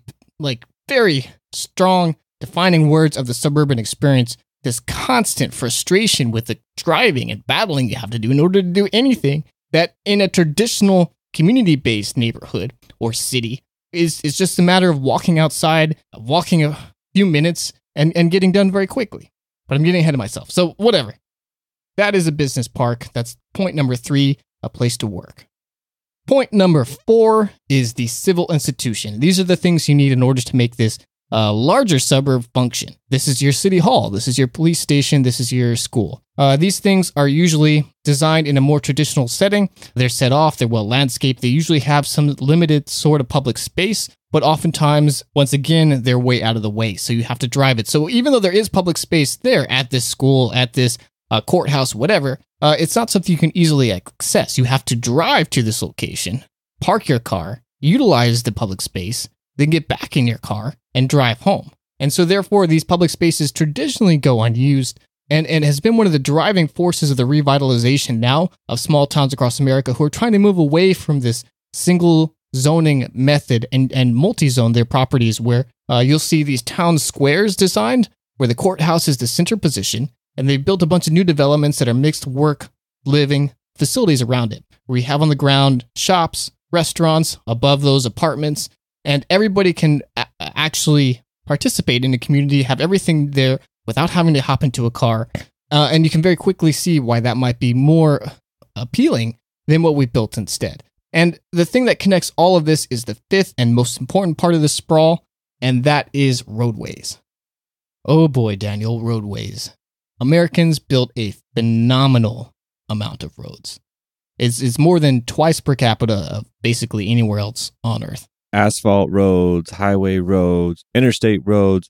very strong defining words of the suburban experience. This constant frustration with the driving and battling you have to do in order to do anything that in a traditional community-based neighborhood or city is just a matter of walking outside, walking a few minutes and getting done very quickly. But I'm getting ahead of myself. So whatever. That is a business park. That's point number 3, a place to work. Point number 4 is the civil institution. These are the things you need in order to make this larger suburb function. This is your city hall. This is your police station. This is your school. These things are usually designed in a more traditional setting. They're set off. They're well landscaped. They usually have some limited sort of public space, but oftentimes, once again, they're way out of the way. So you have to drive it. So even though there is public space there at this school, at this courthouse, whatever, it's not something you can easily access. You have to drive to this location, park your car, utilize the public space, then get back in your car and drive home. And so therefore, these public spaces traditionally go unused and has been one of the driving forces of the revitalization now of small towns across America who are trying to move away from this single zoning method and multi-zone their properties where you'll see these town squares designed where the courthouse is the center position, and they've built a bunch of new developments that are mixed work, living, facilities around it, where you have on the ground shops, restaurants, above those apartments, and everybody can actually participate in the community, have everything there without having to hop into a car. And you can very quickly see why that might be more appealing than what we built instead. And the thing that connects all of this is the fifth and most important part of the sprawl, and that is roadways. Oh boy, Daniel, roadways. Americans built a phenomenal amount of roads. It's more than twice per capita of basically anywhere else on Earth. Asphalt roads, highway roads, interstate roads,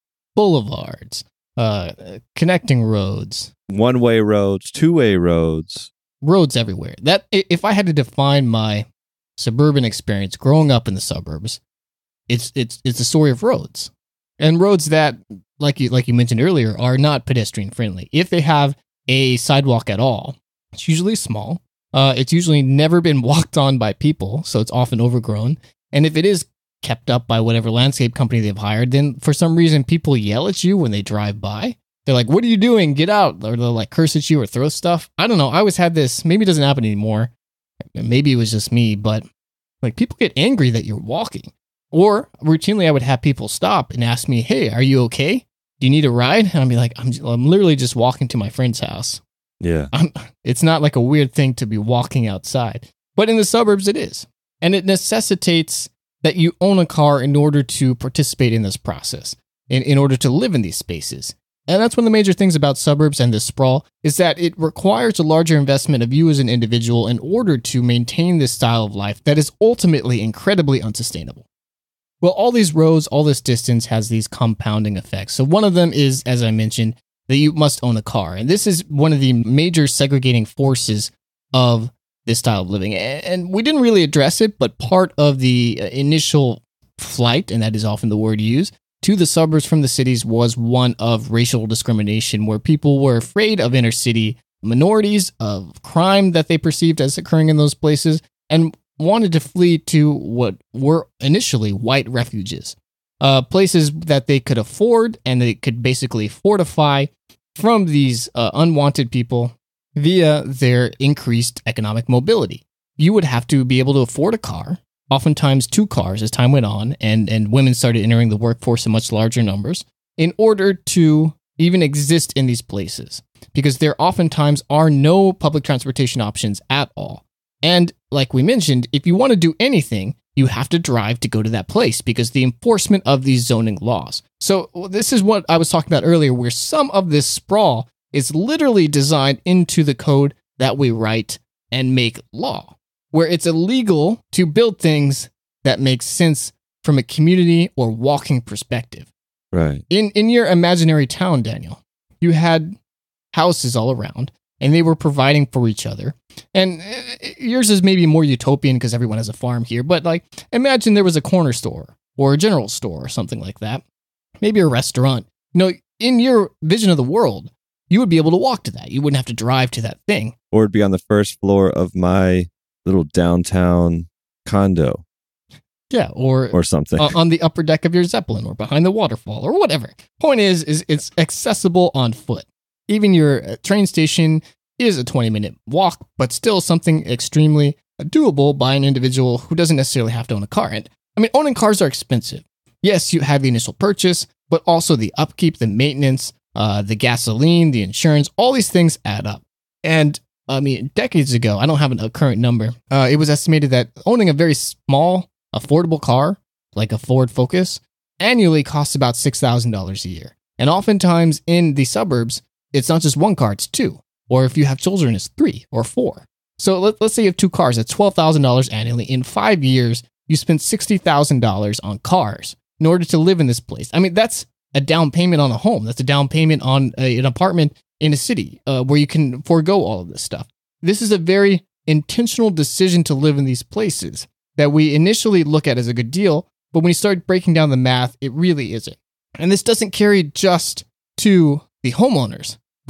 boulevards, connecting roads, one-way roads, two-way roads. Roads everywhere. That, if I had to define my suburban experience growing up in the suburbs, it's a story of roads. And roads that, like you mentioned earlier, are not pedestrian friendly. If they have a sidewalk at all, it's usually small. It's usually never been walked on by people, so it's often overgrown. And if it is kept up by whatever landscape company they've hired, then for some reason people yell at you when they drive by. They're like, "What are you doing? Get out!" Or they'll like curse at you or throw stuff. I don't know. I always had this. Maybe it doesn't happen anymore. Maybe it was just me, but like people get angry that you're walking. Or routinely, I would have people stop and ask me, "Hey, are you okay? Do you need a ride?" And I'd be like, "I'm literally just walking to my friend's house." Yeah. It's not like a weird thing to be walking outside, but in the suburbs it is. And it necessitates that you own a car in order to participate in this process, in order to live in these spaces. And that's one of the major things about suburbs and this sprawl is that it requires a larger investment of you as an individual in order to maintain this style of life that is ultimately incredibly unsustainable. Well, all these roads, all this distance has these compounding effects. So one of them is, as I mentioned, that you must own a car. And this is one of the major segregating forces of this style of living. And we didn't really address it, but part of the initial flight, and that is often the word used, to the suburbs from the cities was one of racial discrimination, where people were afraid of inner city minorities, of crime that they perceived as occurring in those places, and wanted to flee to what were initially white refuges, places that they could afford and they could basically fortify from these unwanted people via their increased economic mobility. You would have to be able to afford a car, oftentimes two cars as time went on, and women started entering the workforce in much larger numbers, in order to even exist in these places, because there oftentimes are no public transportation options at all. And like we mentioned, if you want to do anything, you have to drive to go to that place because the enforcement of these zoning laws. So this is what I was talking about earlier, where some of this sprawl is literally designed into the code that we write and make law, where it's illegal to build things that make sense from a community or walking perspective. Right. In your imaginary town, Daniel, you had houses all around, and they were providing for each other. And yours is maybe more utopian because everyone has a farm here, but like imagine there was a corner store or a general store or something like that, maybe a restaurant. You know, in your vision of the world, you would be able to walk to that. You wouldn't have to drive to that thing. Or it'd be on the first floor of my little downtown condo. Yeah, or something. On the upper deck of your Zeppelin or behind the waterfall or whatever. Point is it's accessible on foot. Even your train station is a 20-minute walk, but still something extremely doable by an individual who doesn't necessarily have to own a car. And I mean, owning cars are expensive. Yes, you have the initial purchase, but also the upkeep, the maintenance, the gasoline, the insurance, all these things add up. And I mean, decades ago, I don't have a current number. It was estimated that owning a very small, affordable car, like a Ford Focus, annually costs about $6,000 a year. And oftentimes in the suburbs, it's not just one car, it's two. Or if you have children, it's 3 or 4. So let's say you have 2 cars, that's $12,000 annually. In 5 years, you spend $60,000 on cars in order to live in this place. I mean, that's a down payment on a home. That's a down payment on an apartment in a city where you can forego all of this stuff. This is a very intentional decision to live in these places that we initially look at as a good deal, but when you start breaking down the math, it really isn't. And this doesn't carry just to the homeowners,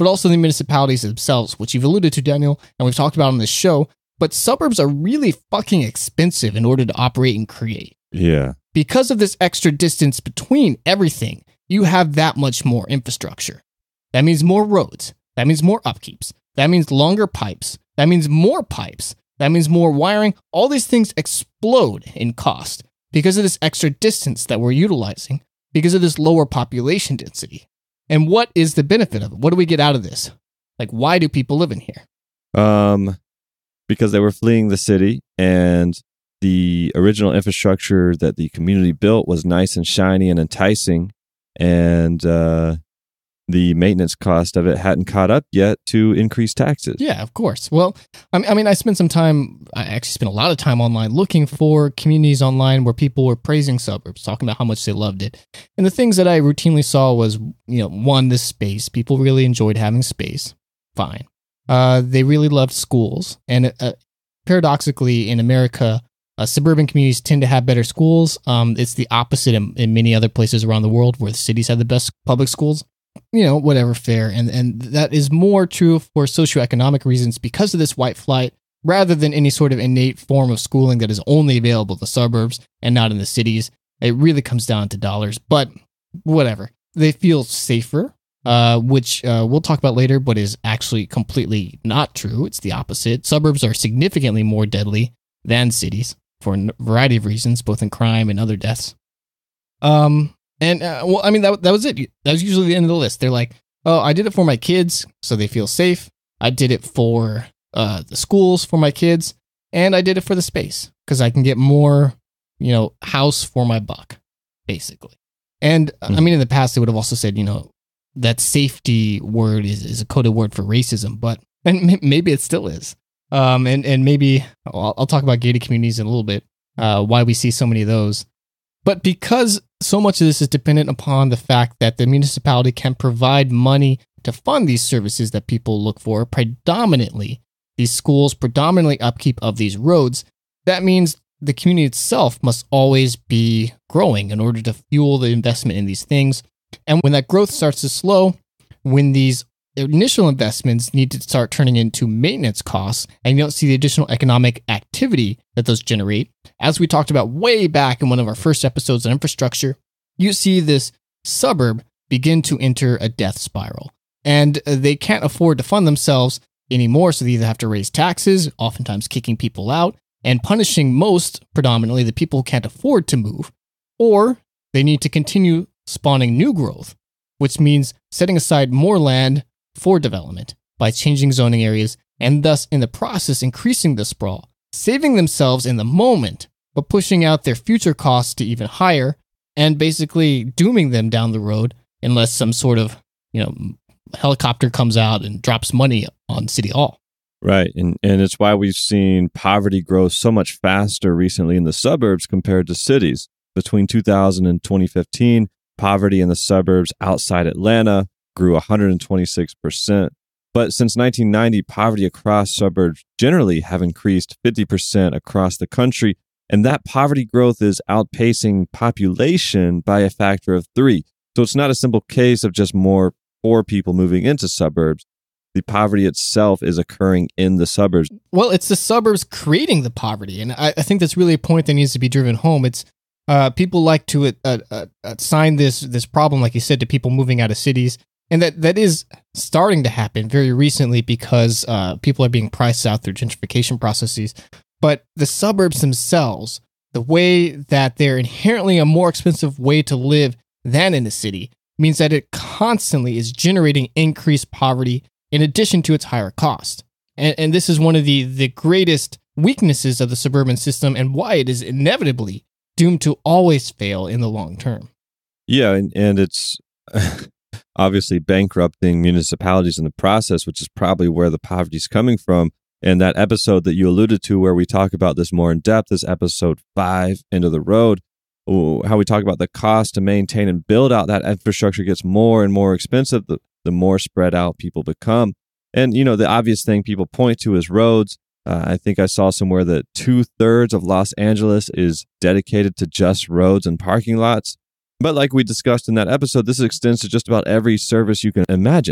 but also the municipalities themselves, which you've alluded to, Daniel, and we've talked about on this show. But suburbs are really fucking expensive in order to operate and create. Yeah. Because of this extra distance between everything, you have that much more infrastructure. That means more roads. That means more upkeeps. That means longer pipes. That means more pipes. That means more wiring. All these things explode in cost because of this extra distance that we're utilizing, because of this lower population density. And what is the benefit of it? What do we get out of this? Like, why do people live in here? Because they were fleeing the city, and the original infrastructure that the community built was nice and shiny and enticing, and the maintenance cost of it hadn't caught up yet to increase taxes. Yeah, of course. Well, I mean, I spent a lot of time online looking for communities online where people were praising suburbs, talking about how much they loved it. And the things that I routinely saw was, one, the space. People really enjoyed having space. Fine. They really loved schools. And paradoxically, in America, suburban communities tend to have better schools. It's the opposite in many other places around the world where the cities have the best public schools. Whatever, fair. And that is more true for socioeconomic reasons because of this white flight, rather than any sort of innate form of schooling that is only available in the suburbs and not in the cities. It really comes down to dollars, but whatever. They feel safer, which we'll talk about later, but is actually completely not true. It's the opposite. Suburbs are significantly more deadly than cities for a variety of reasons, both in crime and other deaths. That was it. That was usually the end of the list. They're like, oh, I did it for my kids, so they feel safe. I did it for the schools for my kids, and I did it for the space because I can get more, house for my buck, basically. And in the past, they would have also said, that safety word is a coded word for racism, and maybe it still is. And maybe I'll talk about gated communities in a little bit, why we see so many of those. But because so much of this is dependent upon the fact that the municipality can provide money to fund these services that people look for, predominantly these schools, predominantly upkeep of these roads, that means the community itself must always be growing in order to fuel the investment in these things. And when that growth starts to slow, when these initial investments need to start turning into maintenance costs, and you don't see the additional economic activity that those generate, as we talked about way back in one of our first episodes on infrastructure, you see this suburb begin to enter a death spiral. And they can't afford to fund themselves anymore, so they either have to raise taxes, oftentimes kicking people out, and punishing predominantly the people who can't afford to move, or they need to continue spawning new growth, which means setting aside more land for development by changing zoning areas, and thus in the process increasing the sprawl, saving themselves in the moment, but pushing out their future costs to even higher, and basically dooming them down the road unless some sort of, helicopter comes out and drops money on City Hall. Right. And it's why we've seen poverty grow so much faster recently in the suburbs compared to cities. Between 2000 and 2015, poverty in the suburbs outside Atlanta grew 126%. But since 1990, poverty across suburbs generally have increased 50% across the country. And that poverty growth is outpacing population by a factor of 3. So it's not a simple case of just more poor people moving into suburbs. The poverty itself is occurring in the suburbs. Well, it's the suburbs creating the poverty. And I think that's really a point that needs to be driven home. It's people like to assign this problem, like you said, to people moving out of cities. And that is starting to happen very recently because people are being priced out through gentrification processes. But the suburbs themselves, the way that they're inherently a more expensive way to live than in the city, means that it constantly is generating increased poverty in addition to its higher cost. And this is one of the greatest weaknesses of the suburban system and why it is inevitably doomed to always fail in the long term. Yeah, and it's obviously bankrupting municipalities in the process, which is probably where the poverty is coming from. And that episode that you alluded to where we talk about this more in depth is episode 5, End of the Road, how we talk about the cost to maintain and build out that infrastructure gets more and more expensive the more spread out people become. And, the obvious thing people point to is roads. I think I saw somewhere that 2/3 of Los Angeles is dedicated to just roads and parking lots. But like we discussed in that episode, this extends to just about every service you can imagine.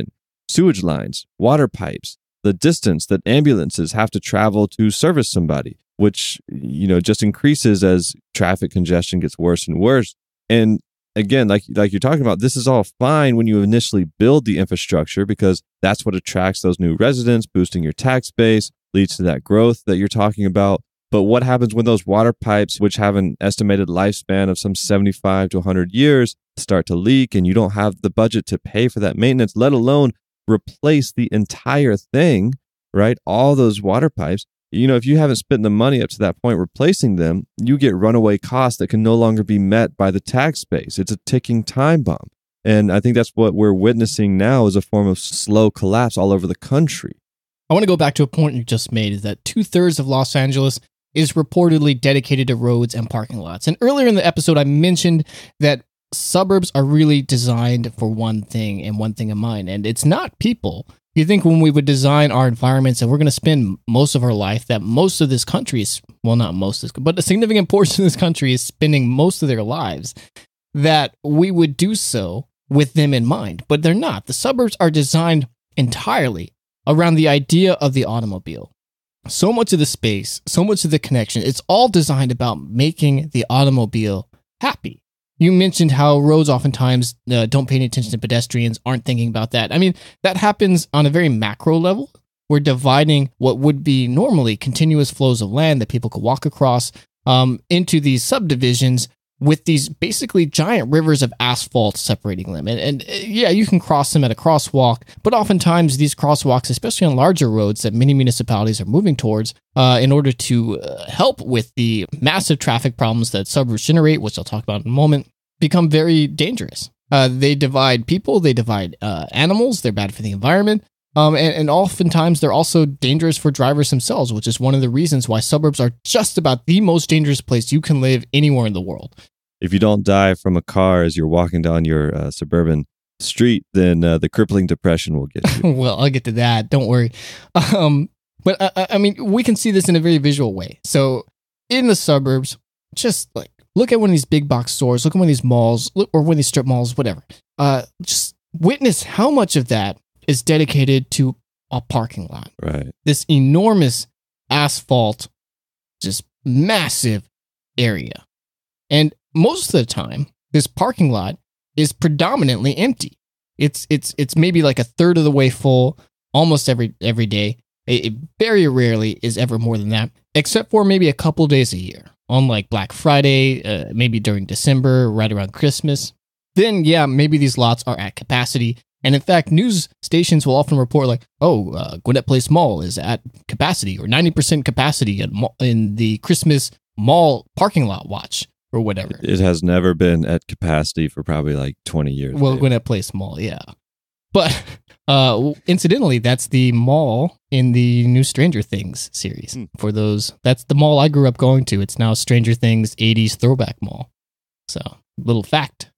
sewage lines, water pipes, the distance that ambulances have to travel to service somebody, which, just increases as traffic congestion gets worse and worse. And again, like you're talking about, this is all fine when you initially build the infrastructure because that's what attracts those new residents, boosting your tax base, leads to that growth that you're talking about. But what happens when those water pipes, which have an estimated lifespan of some 75 to 100 years, start to leak and you don't have the budget to pay for that maintenance, let alone replace the entire thing, right? All those water pipes. If you haven't spent the money up to that point replacing them, you get runaway costs that can no longer be met by the tax base. It's a ticking time bomb. And I think that's what we're witnessing now is a form of slow collapse all over the country. I want to go back to a point you just made, is that 2/3 of Los Angeles is reportedly dedicated to roads and parking lots. And earlier in the episode, I mentioned that suburbs are really designed for one thing and one thing in mind, and it's not people. You think when we would design our environments and we're going to spend most of our life, that most of this country is, well, not most of this, but a significant portion of this country is spending most of their lives, that we would do so with them in mind. But they're not. The suburbs are designed entirely around the idea of the automobile. So much of the space, so much of the connection, it's all designed about making the automobile happy. You mentioned how roads oftentimes don't pay any attention to pedestrians, aren't thinking about that. I mean, that happens on a very macro level. We're dividing what would be normally continuous flows of land that people could walk across into these subdivisions with these basically giant rivers of asphalt separating them. And yeah, you can cross them at a crosswalk, but oftentimes these crosswalks, especially on larger roads that many municipalities are moving towards, in order to help with the massive traffic problems that suburbs generate, which I'll talk about in a moment, become very dangerous. They divide people, they divide animals, they're bad for the environment, and oftentimes they're also dangerous for drivers themselves, which is one of the reasons why suburbs are just about the most dangerous place you can live anywhere in the world. If you don't die from a car as you're walking down your suburban street, then the crippling depression will get you. Well, I'll get to that. Don't worry. But I mean, we can see this in a very visual way. So in the suburbs, just like look at one of these big box stores, look at one of these malls, or one of these strip malls, whatever. Just witness how much of that is dedicated to a parking lot. Right. This enormous asphalt, just massive area. And most of the time, this parking lot is predominantly empty. It's maybe like a third of the way full almost every day. It very rarely is ever more than that, except for maybe a couple days a year, on like Black Friday, maybe during December, right around Christmas. Then, yeah, maybe these lots are at capacity. And in fact, news stations will often report like, Gwinnett Place Mall is at capacity or 90% capacity in the Christmas mall parking lot watch or whatever. It has never been at capacity for probably like 20 years. Well, Gwinnett Place Mall, yeah. But incidentally, that's the mall in the new Stranger Things series. For those, that's the mall I grew up going to. It's now Stranger Things 80s throwback mall. So, little fact.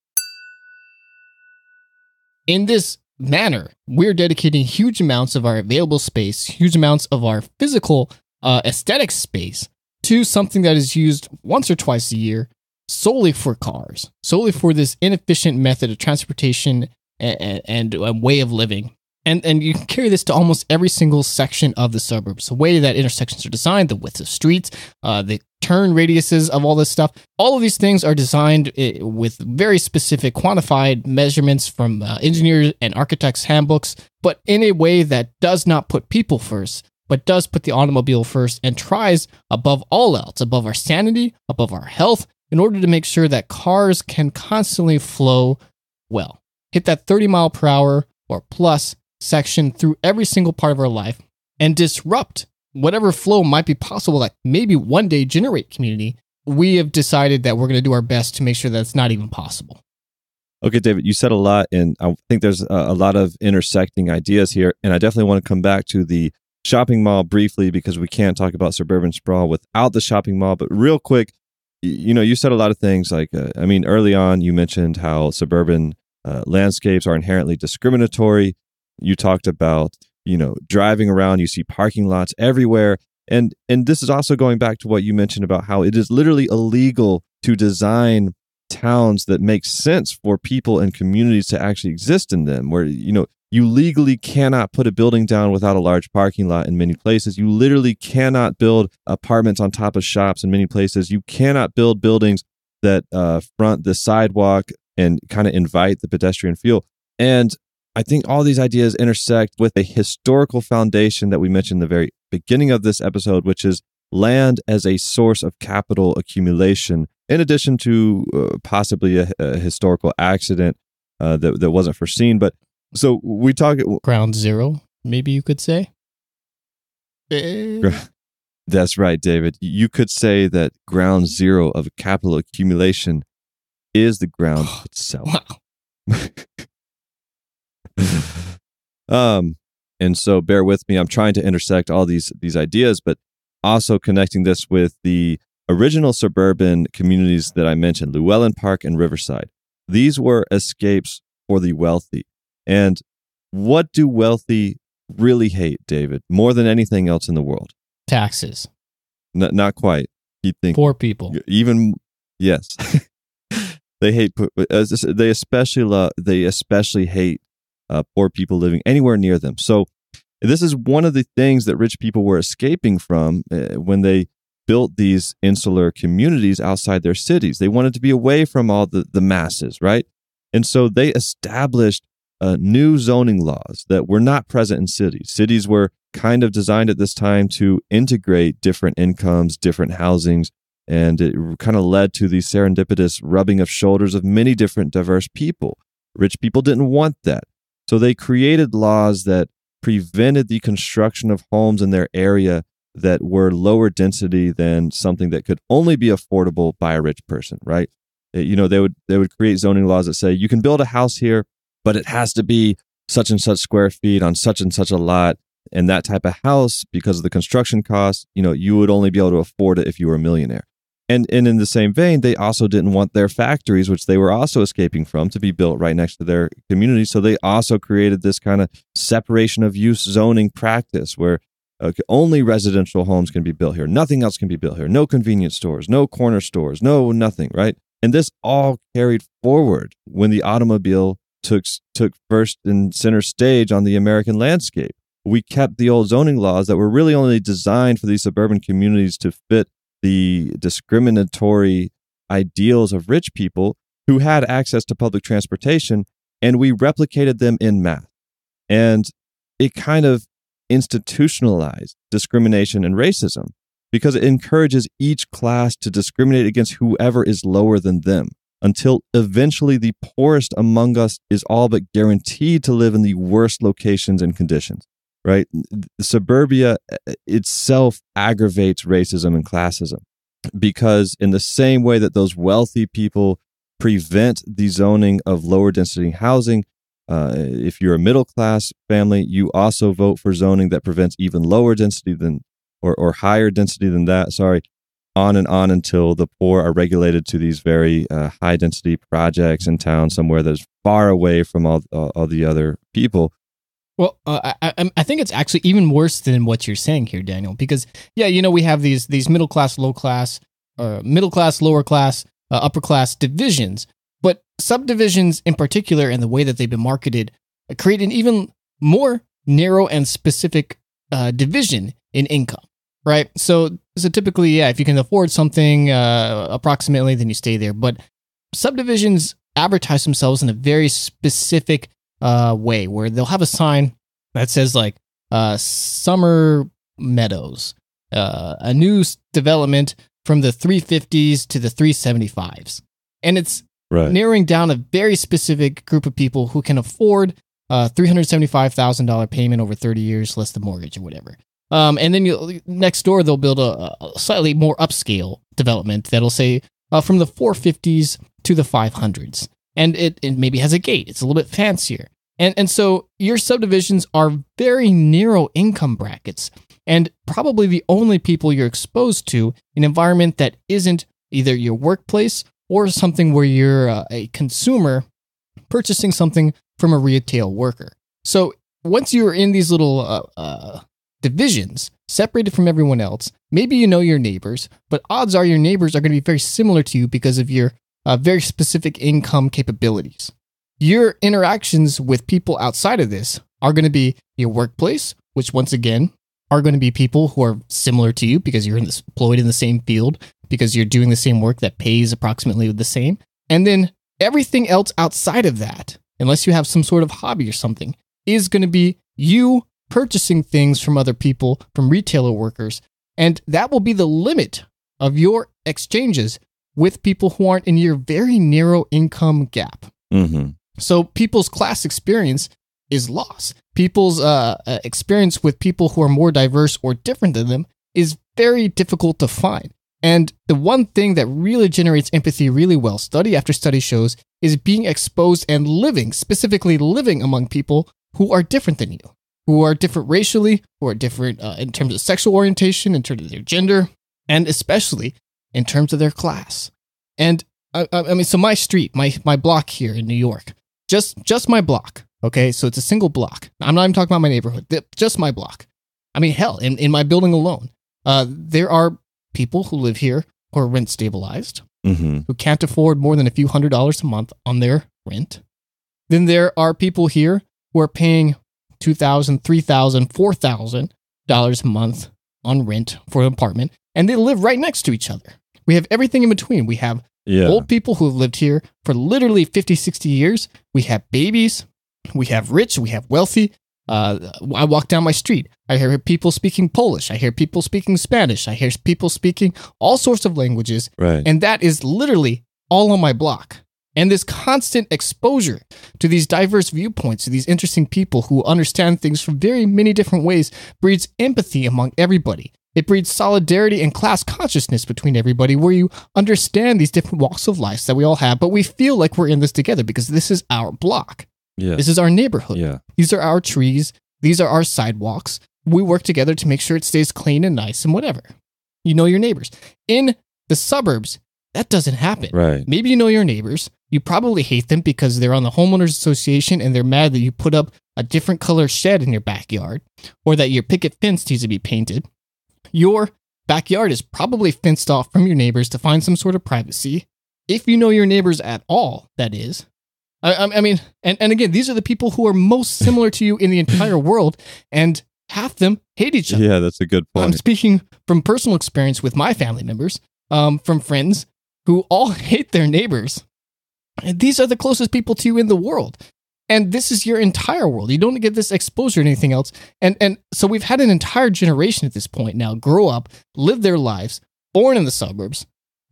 In this manner, we're dedicating huge amounts of our available space, huge amounts of our physical aesthetic space to something that is used once or twice a year solely for cars, solely for this inefficient method of transportation and a way of living. And you can carry this to almost every single section of the suburbs. The way that intersections are designed, the width of streets, the turn radiuses of all this stuff. All of these things are designed with very specific quantified measurements from engineers and architects' handbooks, but in a way that does not put people first, but does put the automobile first and tries above all else, above our sanity, above our health, in order to make sure that cars can constantly flow well. Hit that 30 mile per hour or plus section through every single part of our life and disrupt whatever flow might be possible that maybe one day generate community. We have decided that we're going to do our best to make sure that it's not even possible. Okay, David, you said a lot, and I think there's a lot of intersecting ideas here, and I definitely want to come back to the shopping mall briefly because we can't talk about suburban sprawl without the shopping mall. But real quick, you said a lot of things like, early on you mentioned how suburban landscapes are inherently discriminatory. You talked about, driving around, you see parking lots everywhere. And this is also going back to what you mentioned about how it is literally illegal to design towns that make sense for people and communities to actually exist in them, where, You legally cannot put a building down without a large parking lot in many places. You literally cannot build apartments on top of shops in many places. You cannot build buildings that front the sidewalk and kind of invite the pedestrian feel. And I think all these ideas intersect with a historical foundation that we mentioned in the very beginning of this episode, which is land as a source of capital accumulation, in addition to possibly a historical accident that wasn't foreseen. But so we talk ground zero, maybe you could say. That's right, David. You could say that ground zero of capital accumulation is the ground itself. Wow. And so bear with me. I'm trying to intersect all these ideas, but also connecting this with the original suburban communities that I mentioned, Llewellyn Park and Riverside. These were escapes for the wealthy. And what do wealthy really hate, David, more than anything else in the world? Taxes. Not quite. You'd think Poor people. Even yes, they hate. They especially hate poor people living anywhere near them. So this is one of the things that rich people were escaping from when they built these insular communities outside their cities. They wanted to be away from all the masses, right? And so they established new zoning laws that were not present in cities. Cities were kind of designed at this time to integrate different incomes, different housings, and it kind of led to the serendipitous rubbing of shoulders of many different diverse people. Rich people didn't want that. So they created laws that prevented the construction of homes in their area that were lower density than something that could only be affordable by a rich person, right? They would create zoning laws that say you can build a house here, but it has to be such and such square feet on such and such a lot. And that type of house, because of the construction costs, you would only be able to afford it if you were a millionaire. And in the same vein, they also didn't want their factories, which they were also escaping from, to be built right next to their community. So they also created this kind of separation of use zoning practice where only residential homes can be built here. Nothing else can be built here. No convenience stores, no corner stores, no nothing, right? And this all carried forward when the automobile took first and center stage on the American landscape. We kept the old zoning laws that were really only designed for these suburban communities to fit the discriminatory ideals of rich people who had access to public transportation, and we replicated them en masse. And it kind of institutionalized discrimination and racism because it encourages each class to discriminate against whoever is lower than them until eventually the poorest among us is all but guaranteed to live in the worst locations and conditions. Right? Suburbia itself aggravates racism and classism because in the same way that those wealthy people prevent the zoning of lower density housing, if you're a middle class family, you also vote for zoning that prevents even lower density than or higher density than that. On and on until the poor are regulated to these very high density projects in town somewhere that's far away from all the other people. Well, I think it's actually even worse than what you're saying here, Daniel, because, we have these middle class, low class, middle class, lower class, upper class divisions, but subdivisions in particular and the way that they've been marketed create an even more narrow and specific division in income, right? So typically, if you can afford something approximately, then you stay there. But subdivisions advertise themselves in a very specific way where they'll have a sign that says like Summer Meadows, a new development from the 350s to the 375s. And it's narrowing down a very specific group of people who can afford $375,000 payment over 30 years less the mortgage or whatever. And then next door, they'll build a slightly more upscale development that'll say from the 450s to the 500s. And it maybe has a gate. It's a little bit fancier. And so your subdivisions are very narrow income brackets and probably the only people you're exposed to an environment that isn't either your workplace or something where you're a consumer purchasing something from a retail worker. So once you're in these little divisions, separated from everyone else, maybe you know your neighbors, but odds are your neighbors are going to be very similar to you because of your very specific income capabilities. your interactions with people outside of this are going to be your workplace, which once again are going to be people who are similar to you because you're employed in the same field, because you're doing the same work that pays approximately the same. And then everything else outside of that, unless you have some sort of hobby or something, is going to be you purchasing things from other people, from retailer workers. And that will be the limit of your exchanges with people who aren't in your very narrow income gap. Mm-hmm. So people's class experience is lost. People's experience with people who are more diverse or different than them is very difficult to find. And the one thing that really generates empathy really well, study after study shows, is being exposed and living, specifically living among people who are different than you, who are different racially, who are different in terms of sexual orientation, in terms of their gender, and especially in terms of their class. And I mean, so my street, my block here in New York, just my block, okay? So it's a single block. I'm not even talking about my neighborhood, just my block. I mean, hell, in my building alone, there are people who live here who are rent stabilized, who can't afford more than a few $100s a month on their rent. Then there are people here who are paying $2,000, $3,000, $4,000 a month on rent for an apartment, and they live right next to each other. We have everything in between. We have old people who have lived here for literally 50, 60 years. We have babies. We have rich. We have wealthy. I walk down my street. I hear people speaking Polish. I hear people speaking Spanish. I hear people speaking all sorts of languages. Right. And that is literally all on my block. And this constant exposure to these diverse viewpoints, to these interesting people who understand things from very many different ways, breeds empathy among everybody. It breeds solidarity and class consciousness between everybody, where you understand these different walks of life that we all have, but we feel like we're in this together because this is our block. Yeah. This is our neighborhood. Yeah. These are our trees. These are our sidewalks. We work together to make sure it stays clean and nice and whatever. You know your neighbors. In the suburbs, that doesn't happen. Right. Maybe you know your neighbors. You probably hate them because they're on the homeowners association and they're mad that you put up a different color shed in your backyard, or that your picket fence needs to be painted. Your backyard is probably fenced off from your neighbors to find some sort of privacy. If you know your neighbors at all, that is. I mean, and again, these are the people who are most similar to you in the entire world, and half them hate each other. Yeah, that's a good point. I'm speaking from personal experience with my family members, from friends who all hate their neighbors. And these are the closest people to you in the world. And this is your entire world. You don't get this exposure to anything else. And so we've had an entire generation at this point now grow up, live their lives, born in the suburbs,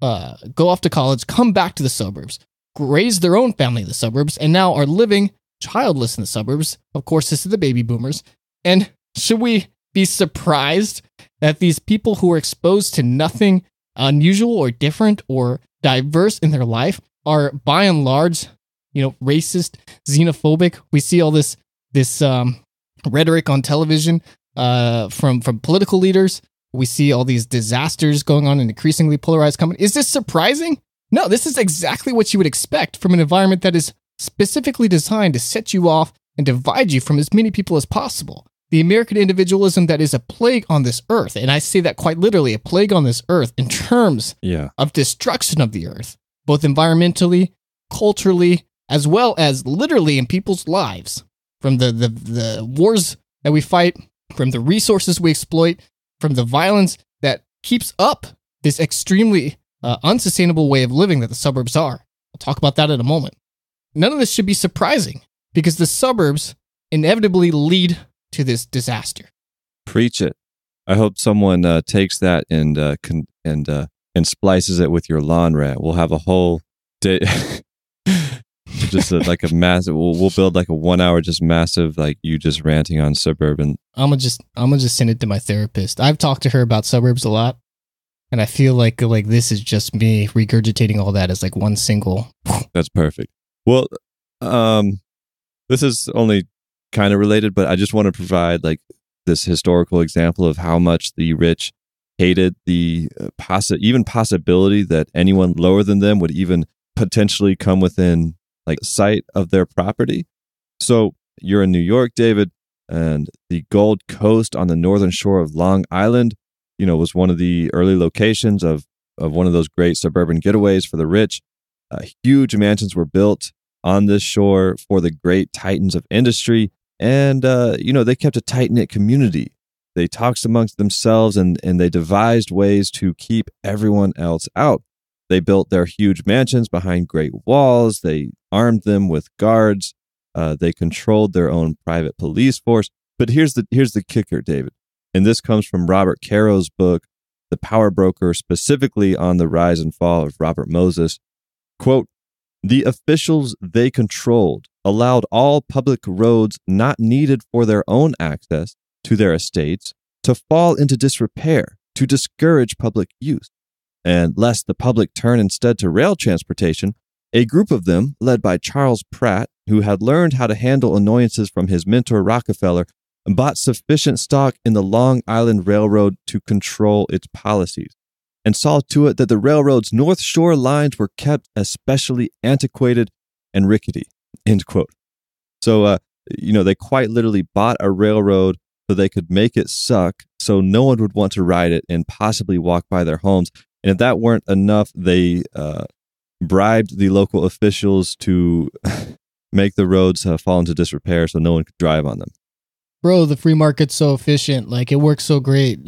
go off to college, come back to the suburbs, raise their own family in the suburbs, and now are living childless in the suburbs. Of course, this is the baby boomers. And should we be surprised that these people who are exposed to nothing unusual or different or diverse in their life are by and large, racist, xenophobic? We see all this rhetoric on television from political leaders. We see all these disasters going on in increasingly polarized companies. Is this surprising? No, this is exactly what you would expect from an environment that is specifically designed to set you off and divide you from as many people as possible. The American individualism that is a plague on this earth, and I say that quite literally, a plague on this earth in terms of destruction of the earth, both environmentally, culturally, as well as literally in people's lives, from the wars that we fight, from the resources we exploit, from the violence that keeps up this extremely unsustainable way of living that the suburbs are. I'll talk about that in a moment. None of this should be surprising because the suburbs inevitably lead to this disaster. Preach it. I hope someone takes that and splices it with your lawn rat. We'll have a whole day, just like a massive. We'll build like a 1 hour just massive, like you just ranting on suburban. I'm gonna just send it to my therapist. I've talked to her about suburbs a lot, and I feel like this is just me regurgitating all that as like one single. That's perfect. Well, this is only kind of related, but I just want to provide like this historical example of how much the rich hated the possibility that anyone lower than them would even potentially come within like sight of their property. So you're in New York, David, and the Gold Coast on the northern shore of Long Island, was one of the early locations of one of those great suburban getaways for the rich. Huge mansions were built on this shore for the great titans of industry. And, they kept a tight-knit community. They talked amongst themselves and they devised ways to keep everyone else out. They built their huge mansions behind great walls. They armed them with guards. They controlled their own private police force. But here's the kicker, David. And this comes from Robert Caro's book, The Power Broker, specifically on the rise and fall of Robert Moses. Quote, "The officials they controlled allowed all public roads not needed for their own access to their estates to fall into disrepair to discourage public use. And lest the public turn instead to rail transportation, a group of them, led by Charles Pratt, who had learned how to handle annoyances from his mentor Rockefeller, bought sufficient stock in the Long Island Railroad to control its policies, and saw to it that the railroad's North Shore lines were kept especially antiquated and rickety." End quote. So, they quite literally bought a railroad so they could make it suck so no one would want to ride it and possibly walk by their homes. And if that weren't enough, they bribed the local officials to make the roads fall into disrepair so no one could drive on them. Bro, the free market's so efficient. Like, it works so great.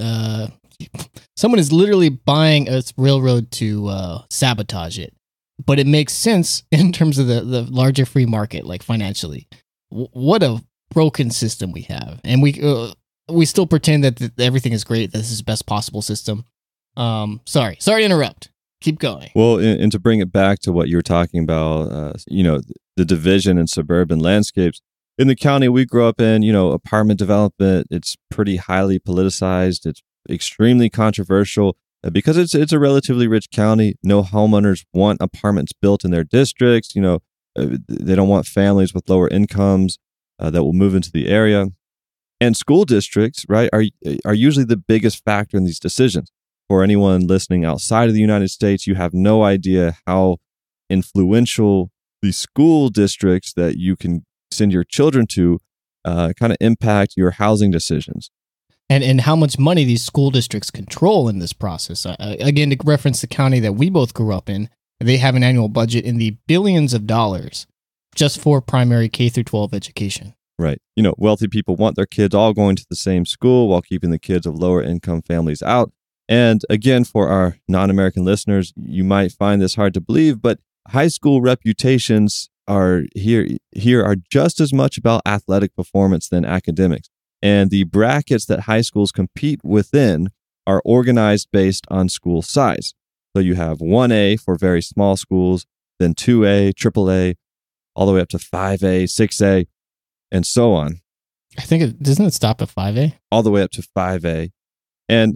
Someone is literally buying a railroad to sabotage it. But it makes sense in terms of the larger free market, like financially. What a broken system we have. And we still pretend that everything is great, that this is the best possible system. Sorry to interrupt. Keep going. Well, and to bring it back to what you were talking about, the division in suburban landscapes. In the county we grew up in, apartment development, it's pretty highly politicized. It's extremely controversial because it's a relatively rich county. No homeowners want apartments built in their districts. They don't want families with lower incomes that will move into the area. And school districts, right, are usually the biggest factor in these decisions. For anyone listening outside of the United States, you have no idea how influential the school districts that you can send your children to kind of impact your housing decisions. And how much money these school districts control in this process. Again, to reference the county that we both grew up in, they have an annual budget in the billions of dollars just for primary K through 12 education. Right. Wealthy people want their kids all going to the same school while keeping the kids of lower income families out. And again, for our non-American listeners, you might find this hard to believe, but high school reputations are here are just as much about athletic performance than academics. And the brackets that high schools compete within are organized based on school size. So you have 1A for very small schools, then 2A, AAA, all the way up to 5A, 6A, and so on. I think doesn't it stop at 5A? All the way up to 5A. And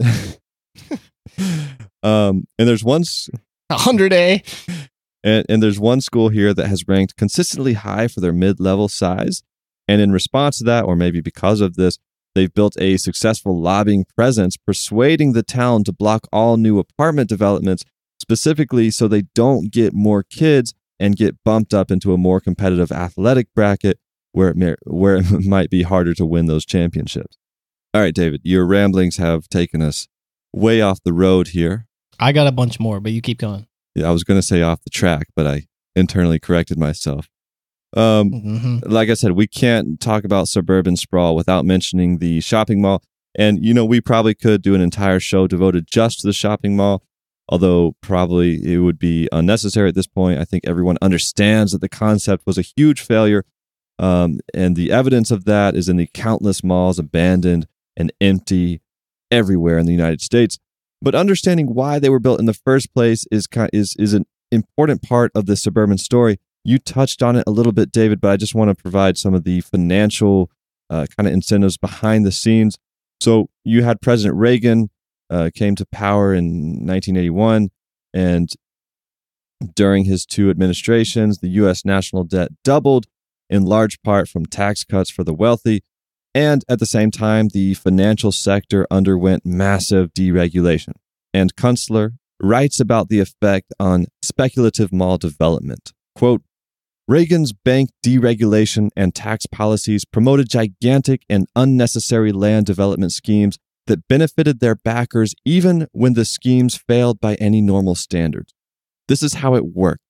and there's 100A. And there's one school here that has ranked consistently high for their mid-level size. And in response to that, or maybe because of this, they've built a successful lobbying presence, persuading the town to block all new apartment developments, specifically so they don't get more kids and get bumped up into a more competitive athletic bracket where it might be harder to win those championships. All right, David, your ramblings have taken us way off the road here. I got a bunch more, but you keep going. Yeah, I was going to say off the track, but I internally corrected myself. Like I said, we can't talk about suburban sprawl without mentioning the shopping mall. And, we probably could do an entire show devoted just to the shopping mall, although probably it would be unnecessary at this point. I think everyone understands that the concept was a huge failure. And the evidence of that is in the countless malls abandoned and empty everywhere in the United States. But understanding why they were built in the first place is an important part of the suburban story. You touched on it a little bit, David, but I just want to provide some of the financial kind of incentives behind the scenes. So you had President Reagan came to power in 1981, and during his two administrations, the U.S. national debt doubled, in large part from tax cuts for the wealthy. And at the same time, the financial sector underwent massive deregulation. And Kunstler writes about the effect on speculative mall development. Quote, Reagan's bank deregulation and tax policies promoted gigantic and unnecessary land development schemes that benefited their backers even when the schemes failed by any normal standards. This is how it worked.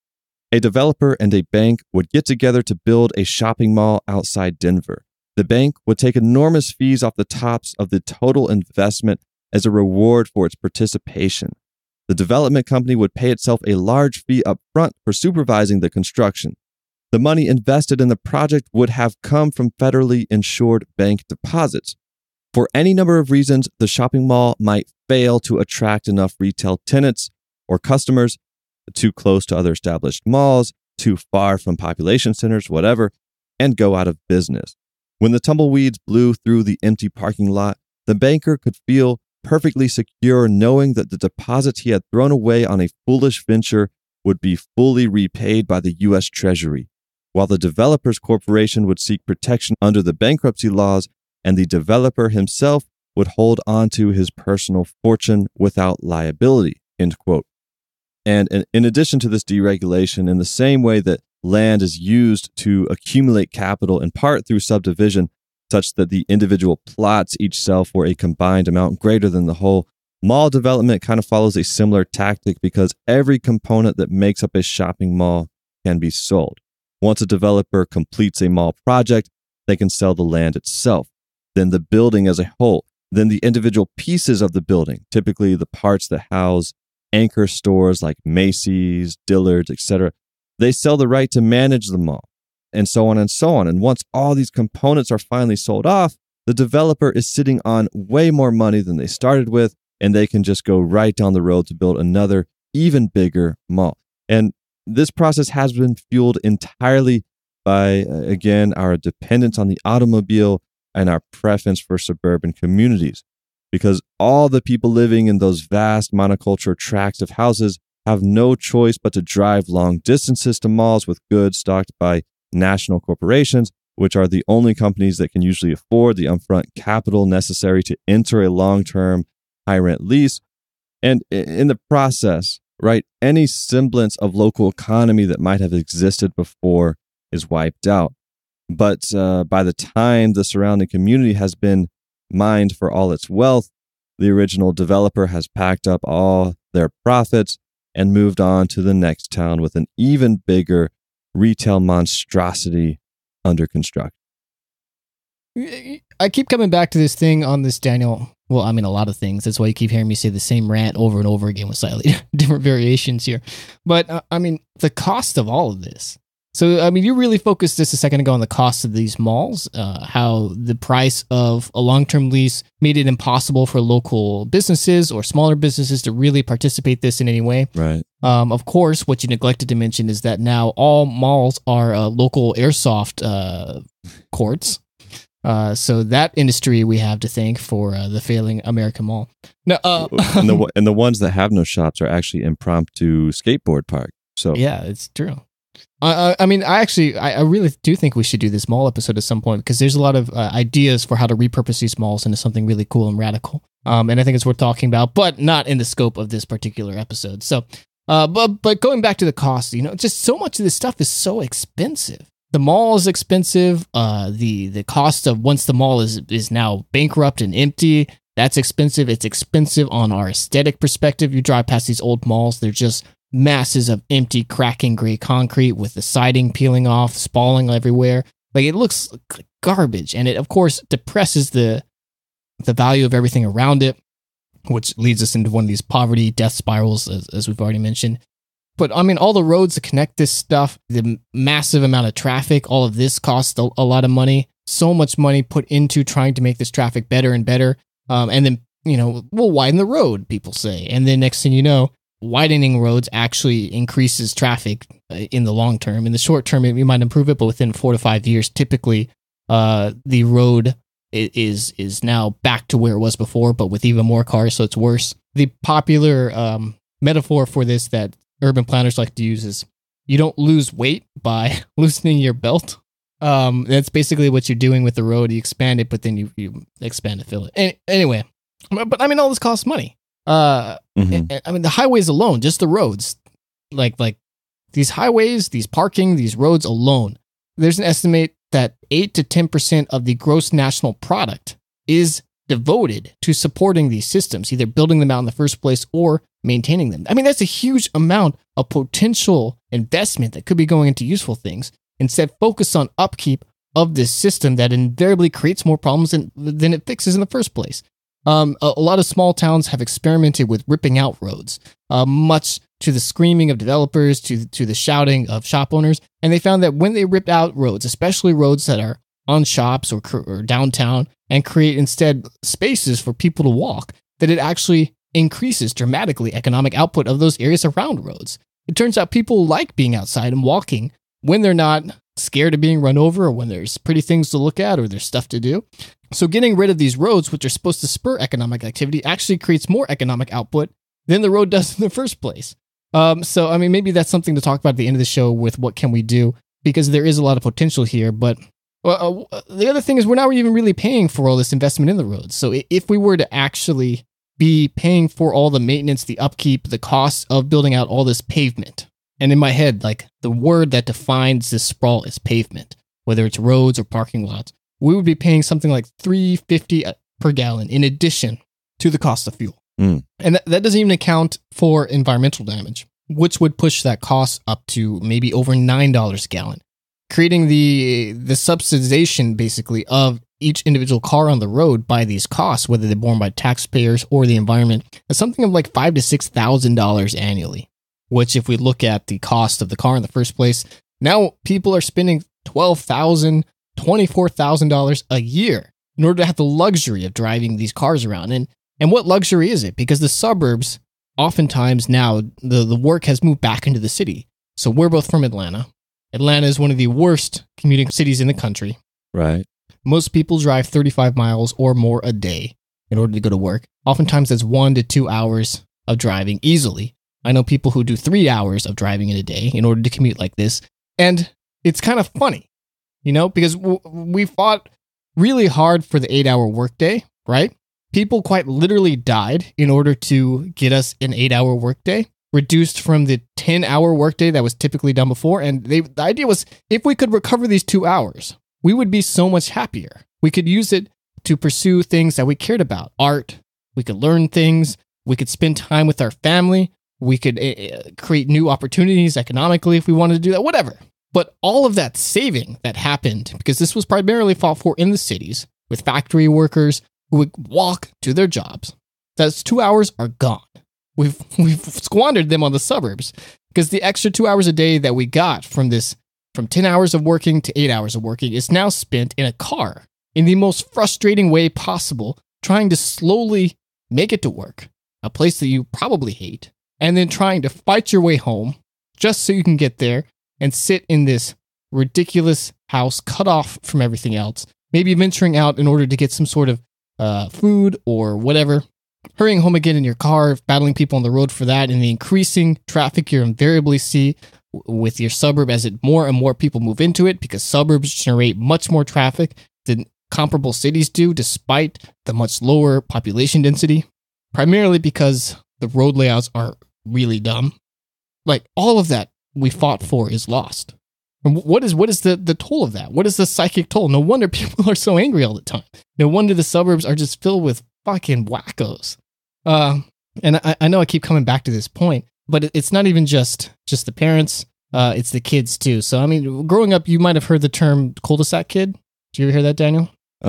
A developer and a bank would get together to build a shopping mall outside Denver. The bank would take enormous fees off the tops of the total investment as a reward for its participation. The development company would pay itself a large fee up front for supervising the construction. The money invested in the project would have come from federally insured bank deposits. For any number of reasons, the shopping mall might fail to attract enough retail tenants or customers, too close to other established malls, too far from population centers, whatever, and go out of business. When the tumbleweeds blew through the empty parking lot, the banker could feel perfectly secure knowing that the deposits he had thrown away on a foolish venture would be fully repaid by the U.S. Treasury, while the developers corporation would seek protection under the bankruptcy laws, and the developer himself would hold on to his personal fortune without liability, end quote. And in addition to this deregulation, in the same way that land is used to accumulate capital in part through subdivision, such that the individual plots each sell for a combined amount greater than the whole, mall development kind of follows a similar tactic because every component that makes up a shopping mall can be sold. Once a developer completes a mall project, they can sell the land itself, then the building as a whole, then the individual pieces of the building, typically the parts that house anchor stores like Macy's, Dillard's, etc. They sell the right to manage the mall, and so on and so on. And once all these components are finally sold off, the developer is sitting on way more money than they started with, and they can just go right down the road to build another, even bigger mall. And this process has been fueled entirely by, again, our dependence on the automobile and our preference for suburban communities. Because all the people living in those vast monoculture tracts of houses have no choice but to drive long distances to malls with goods stocked by national corporations, which are the only companies that can usually afford the upfront capital necessary to enter a long-term high-rent lease. And in the process, right, any semblance of local economy that might have existed before is wiped out. But by the time the surrounding community has been mined for all its wealth, the original developer has packed up all their profits and moved on to the next town with an even bigger retail monstrosity under construction. I keep coming back to this thing on this, Daniel. Well, I mean, a lot of things. That's why you keep hearing me say the same rant over and over again with slightly different variations here. But, I mean, the cost of all of this. So, I mean, you really focused just a second ago on the cost of these malls, how the price of a long-term lease made it impossible for local businesses or smaller businesses to really participate this in any way. Right. Of course, what you neglected to mention is that now all malls are local airsoft courts. So that industry we have to thank for the failing American mall. No, and the ones that have no shops are actually impromptu skateboard park. So yeah, it's true. I mean, I really do think we should do this mall episode at some point because there's a lot of ideas for how to repurpose these malls into something really cool and radical. And I think it's worth talking about, but not in the scope of this particular episode. So, but going back to the cost, just so much of this stuff is so expensive. The mall is expensive. The cost of once the mall is now bankrupt and empty, that's expensive. It's expensive on our aesthetic perspective. You drive past these old malls, they're just masses of empty, cracking gray concrete with the siding peeling off, spalling everywhere. Like, it looks like garbage, and it, of course, depresses the value of everything around it, which leads us into one of these poverty death spirals, as we've already mentioned. But, I mean, all the roads that connect this stuff, the massive amount of traffic, all of this costs a lot of money. So much money put into trying to make this traffic better and better. And then, we'll widen the road, people say. And then next thing you know, widening roads actually increases traffic in the long term. In the short term, you might improve it, but within 4 to 5 years, typically, the road is now back to where it was before, but with even more cars, so it's worse. The popular metaphor for this that urban planners like to use is you don't lose weight by loosening your belt. That's basically what you're doing with the road. You expand it, but then you expand to fill it. Anyway, but I mean, all this costs money. I mean, the highways alone, just the roads, like these highways, these parking, these roads alone, there's an estimate that 8 to 10% of the gross national product is devoted to supporting these systems, either building them out in the first place or maintaining them. I mean, that's a huge amount of potential investment that could be going into useful things. Instead, focus on upkeep of this system that invariably creates more problems than it fixes in the first place. A lot of small towns have experimented with ripping out roads, much to the screaming of developers, to the shouting of shop owners. And they found that when they rip out roads, especially roads that are on shops or downtown, and create instead spaces for people to walk, that it actually increases dramatically economic output of those areas around roads. It turns out people like being outside and walking when they're not scared of being run over, or when there's pretty things to look at or there's stuff to do. So getting rid of these roads, which are supposed to spur economic activity, actually creates more economic output than the road does in the first place. So, I mean, maybe that's something to talk about at the end of the show with what can we do, because there is a lot of potential here. But the other thing is we're not even really paying for all this investment in the roads. So if we were to actually be paying for all the maintenance, the upkeep, the costs of building out all this pavement, and in my head, like the word that defines this sprawl is pavement, whether it's roads or parking lots, we would be paying something like $3.50 per gallon in addition to the cost of fuel. And that doesn't even account for environmental damage, which would push that cost up to maybe over $9 a gallon, creating the subsidization basically of each individual car on the road by these costs, whether they're borne by taxpayers or the environment, is something of like $5,000 to $6,000 annually. Which, if we look at the cost of the car in the first place, now people are spending $12,000, $24,000 a year in order to have the luxury of driving these cars around. And what luxury is it? Because the suburbs, oftentimes now, the work has moved back into the city. So we're both from Atlanta. Atlanta is one of the worst commuting cities in the country. Right. Most people drive 35 miles or more a day in order to go to work. Oftentimes that's 1 to 2 hours of driving easily. I know people who do 3 hours of driving in a day in order to commute like this. And it's kind of funny, because we fought really hard for the 8-hour workday, right? People quite literally died in order to get us an 8-hour workday, reduced from the 10-hour workday that was typically done before. And the idea was, if we could recover these 2 hours, we would be so much happier. We could use it to pursue things that we cared about. Art, we could learn things, we could spend time with our family. We could create new opportunities economically if we wanted to do that, whatever. But all of that saving that happened, because this was primarily fought for in the cities with factory workers who would walk to their jobs, those 2 hours are gone. We've squandered them on the suburbs, because the extra 2 hours a day that we got from 10 hours of working to 8 hours of working is now spent in a car in the most frustrating way possible, trying to slowly make it to work, a place that you probably hate, and then trying to fight your way home just so you can get there and sit in this ridiculous house cut off from everything else, maybe venturing out in order to get some sort of food or whatever, hurrying home again in your car, battling people on the road for that, and the increasing traffic you invariably see with your suburb as more and more people move into it, because suburbs generate much more traffic than comparable cities do, despite the much lower population density, primarily because the road layouts are really dumb. Like, all of that we fought for is lost. And what is the toll of that? What is the psychic toll? No wonder people are so angry all the time. No wonder the suburbs are just filled with fucking wackos. And I know I keep coming back to this point, but it's not even just the parents. It's the kids too. So, I mean, growing up, you might have heard the term cul-de-sac kid. Did you ever hear that, Daniel?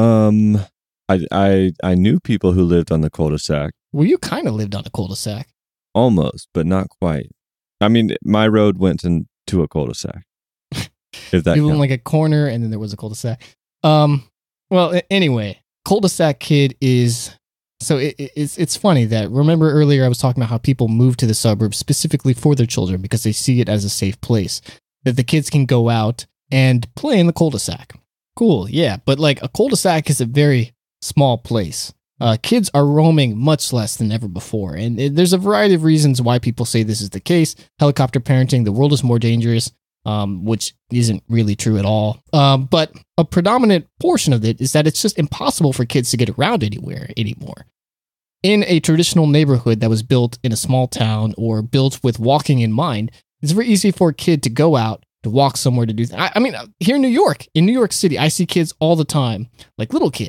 I knew people who lived on the cul-de-sac. Well, you kind of lived on a cul-de-sac. Almost, but not quite. I mean, my road went into a cul-de-sac. If that you lived in like a corner, and then there was a cul-de-sac. Well, anyway, cul-de-sac kid is... So it's funny that, remember earlier I was talking about how people move to the suburbs specifically for their children because they see it as a safe place, that the kids can go out and play in the cul-de-sac. Cool, yeah, but like a cul-de-sac is a very small place. Kids are roaming much less than ever before, and there's a variety of reasons why people say this is the case. Helicopter parenting, the world is more dangerous, which isn't really true at all. But a predominant portion of it is that it's just impossible for kids to get around anywhere anymore. In a traditional neighborhood that was built in a small town or built with walking in mind, it's very easy for a kid to go out, to walk somewhere, to do I mean, here in New York City, I see kids all the time, like little kids,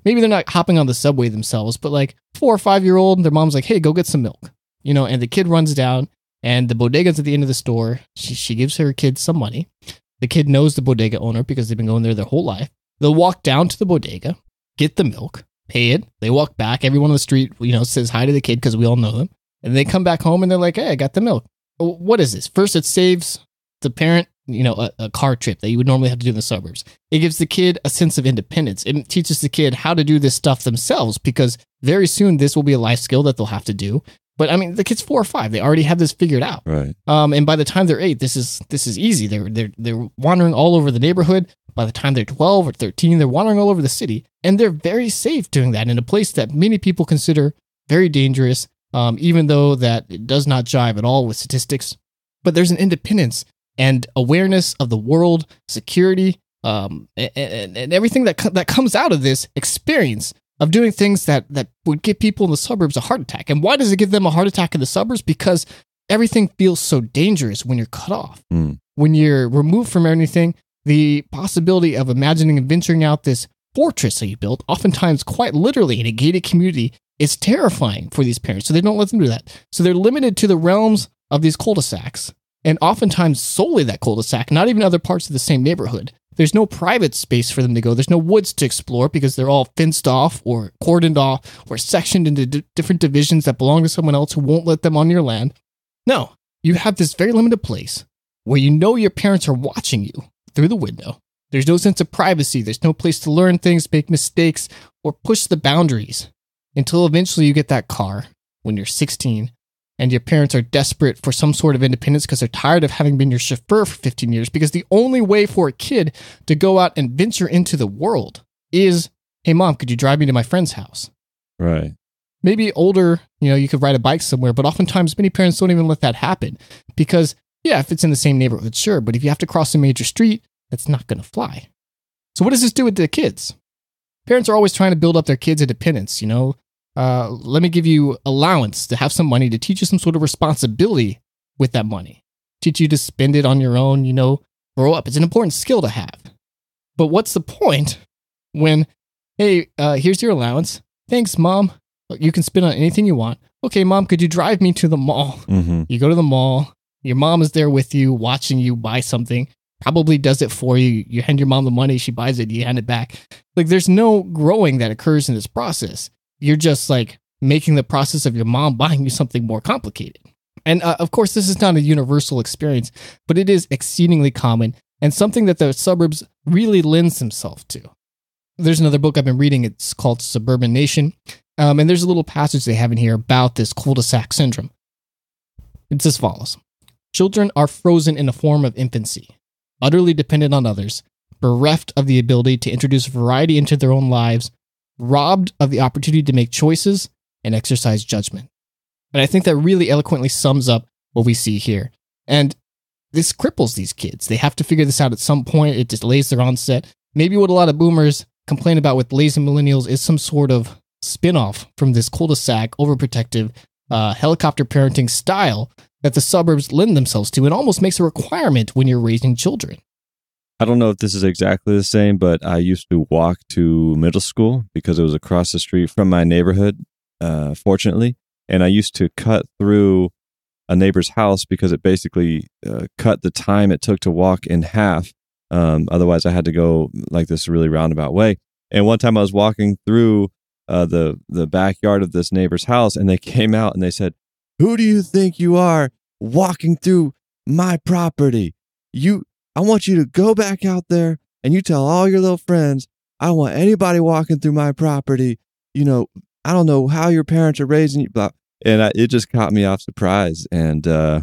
maybe they're not hopping on the subway themselves, but like 4 or 5-year-old, their mom's like, hey, go get some milk, and the kid runs down and the bodega's at the end of the store. She gives her kid some money. The kid knows the bodega owner because they've been going there their whole life. They'll walk down to the bodega, get the milk, pay it. They walk back. Everyone on the street, says hi to the kid because we all know them. And they come back home and they're like, hey, I got the milk. What is this? First, it saves the parent, a car trip that you would normally have to do in the suburbs. It gives the kid a sense of independence. It teaches the kid how to do this stuff themselves because very soon this will be a life skill that they'll have to do. But I mean, the kid's 4 or 5. They already have this figured out. Right. And by the time they're 8, this is easy. They're wandering all over the neighborhood. By the time they're 12 or 13, they're wandering all over the city. And they're very safe doing that in a place that many people consider very dangerous, even though that it does not jive at all with statistics. But there's an independence and awareness of the world, security, and everything that comes out of this experience of doing things that would give people in the suburbs a heart attack. And why does it give them a heart attack in the suburbs? Because everything feels so dangerous when you're cut off. When you're removed from everything, the possibility of imagining and venturing out this fortress that you built, oftentimes quite literally in a gated community, is terrifying for these parents. So they don't let them do that. So they're limited to the realms of these cul-de-sacs, and oftentimes solely that cul-de-sac, not even other parts of the same neighborhood. There's no private space for them to go. There's no woods to explore because they're all fenced off or cordoned off or sectioned into different divisions that belong to someone else who won't let them on your land. No, you have this very limited place where your parents are watching you through the window. There's no sense of privacy. There's no place to learn things, make mistakes, or push the boundaries until eventually you get that car when you're 16 and your parents are desperate for some sort of independence because they're tired of having been your chauffeur for 15 years, because the only way for a kid to go out and venture into the world is, hey, mom, could you drive me to my friend's house? Right. Maybe older, you could ride a bike somewhere, but oftentimes many parents don't even let that happen because, yeah, if it's in the same neighborhood, sure, but if you have to cross a major street, that's not going to fly. So what does this do with the kids? Parents are always trying to build up their kids' independence, let me give you allowance to have some money to teach you some sort of responsibility with that money. Teach you to spend it on your own, grow up. It's an important skill to have. But what's the point when, hey, here's your allowance. Thanks, mom. You can spend on anything you want. Okay, mom, could you drive me to the mall? Mm-hmm. You go to the mall. Your mom is there with you, watching you buy something. Probably does it for you. You hand your mom the money. She buys it. You hand it back. Like, there's no growing that occurs in this process. You're just like making the process of your mom buying you something more complicated. And of course, this is not a universal experience, but it is exceedingly common and something that the suburbs really lends themselves to. There's another book I've been reading. It's called Suburban Nation. And there's a little passage they have in here about this cul-de-sac syndrome. It's as follows. Children are frozen in a form of infancy, utterly dependent on others, bereft of the ability to introduce variety into their own lives, robbed of the opportunity to make choices and exercise judgment. And I think that really eloquently sums up what we see here. And this cripples these kids. They have to figure this out at some point. It delays their onset. Maybe what a lot of boomers complain about with lazy millennials is some sort of spin-off from this cul-de-sac, overprotective, helicopter parenting style that the suburbs lend themselves to. It almost makes a requirement when you're raising children. I don't know if this is exactly the same, but I used to walk to middle school because it was across the street from my neighborhood, fortunately. And I used to cut through a neighbor's house because it basically cut the time it took to walk in half. Otherwise, I had to go like this really roundabout way. And one time I was walking through the backyard of this neighbor's house, and they came out and they said, "Who do you think you are walking through my property? I want you to go back out there and you tell all your little friends, I don't want anybody walking through my property. I don't know how your parents are raising you." And it just caught me off surprise. And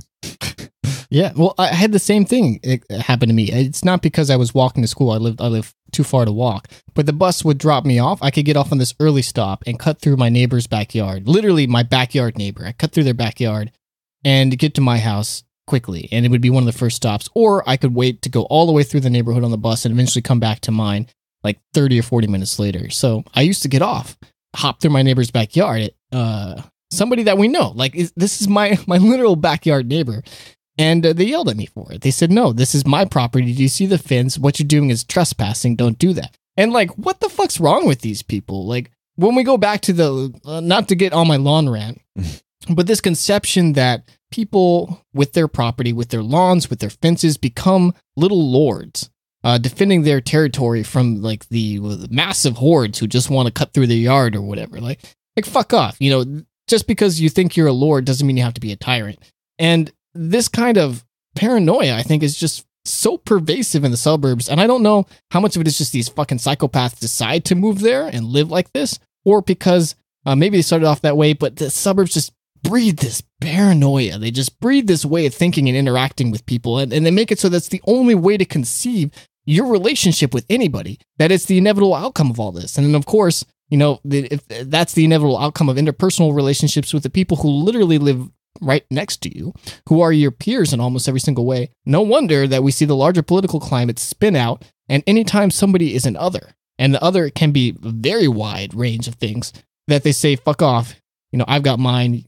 yeah, well, I had the same thing happen to me. It's not because I was walking to school. I live too far to walk, but the bus would drop me off. I could get off on this early stop and cut through my neighbor's backyard, literally my backyard neighbor. I cut through their backyard and get to my house quickly, and it would be one of the first stops. Or I could wait to go all the way through the neighborhood on the bus and eventually come back to mine like 30 or 40 minutes later. So I used to get off, hop through my neighbor's backyard. Somebody that we know, like this is my literal backyard neighbor. And they yelled at me for it. They said, "No, this is my property. Do you see the fence? What you're doing is trespassing. Don't do that." And like, what the fuck's wrong with these people? Like, when we go back to the, not to get on my lawn rant, but this conception that people with their property, with their lawns, with their fences become little lords, defending their territory from like the massive hordes who just want to cut through their yard or whatever. Like fuck off. You know, just because you think you're a lord doesn't mean you have to be a tyrant. And this kind of paranoia, I think, is just so pervasive in the suburbs. And I don't know how much of it is just these fucking psychopaths decide to move there and live like this, or because maybe they started off that way, but the suburbs just breed this paranoia. They just breed this way of thinking and interacting with people. And they make it so that's the only way to conceive your relationship with anybody, that it's the inevitable outcome of all this. And then, of course, you know, if that's the inevitable outcome of interpersonal relationships with the people who literally live right next to you, who are your peers in almost every single way. No wonder that we see the larger political climate spin out, and anytime somebody is an other, and the other can be a very wide range of things, that they say, fuck off, you know, I've got mine,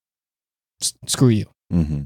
screw you. Mm-hmm.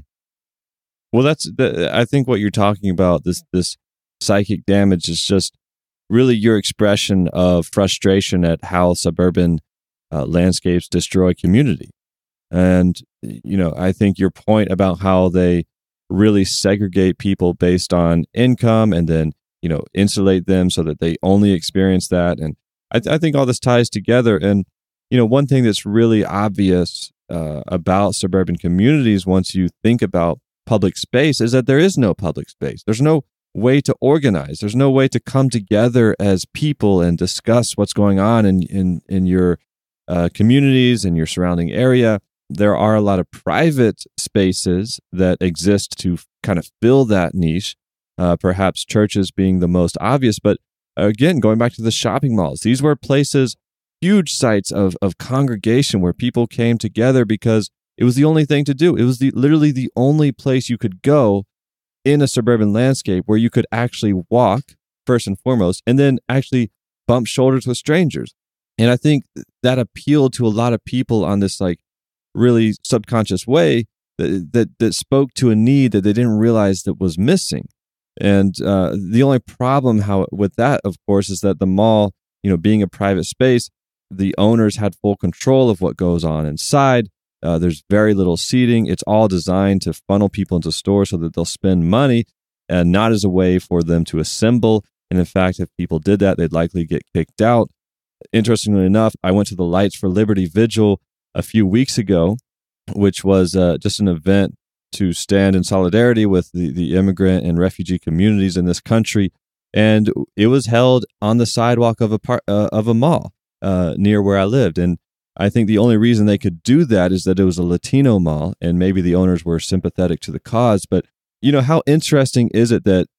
Well, I think what you're talking about, this psychic damage, is just really your expression of frustration at how suburban landscapes destroy community. And, you know, I think your point about how they really segregate people based on income and then, you know, insulate them so that they only experience that. And I think all this ties together. And, you know, one thing that's really obvious about suburban communities, once you think about public space, is that there is no public space. There's no way to organize. There's no way to come together as people and discuss what's going on in your communities and your surrounding area. There are a lot of private spaces that exist to kind of fill that niche, perhaps churches being the most obvious. But again, going back to the shopping malls, these were places, huge sites of congregation where people came together because it was the only thing to do. It was literally the only place you could go in a suburban landscape where you could actually walk, first and foremost, and then actually bump shoulders with strangers. And I think that appealed to a lot of people on this like really subconscious way that spoke to a need that they didn't realize that was missing. And the only problem with that, of course, is that the mall, you know, being a private space, the owners had full control of what goes on inside. There's very little seating. It's all designed to funnel people into stores so that they'll spend money, and not as a way for them to assemble. And in fact, if people did that, they'd likely get kicked out. Interestingly enough, I went to the Lights for Liberty Vigil a few weeks ago, which was just an event to stand in solidarity with the immigrant and refugee communities in this country. And it was held on the sidewalk of a mall near where I lived. And I think the only reason they could do that is that it was a Latino mall, and maybe the owners were sympathetic to the cause. But, you know, how interesting is it that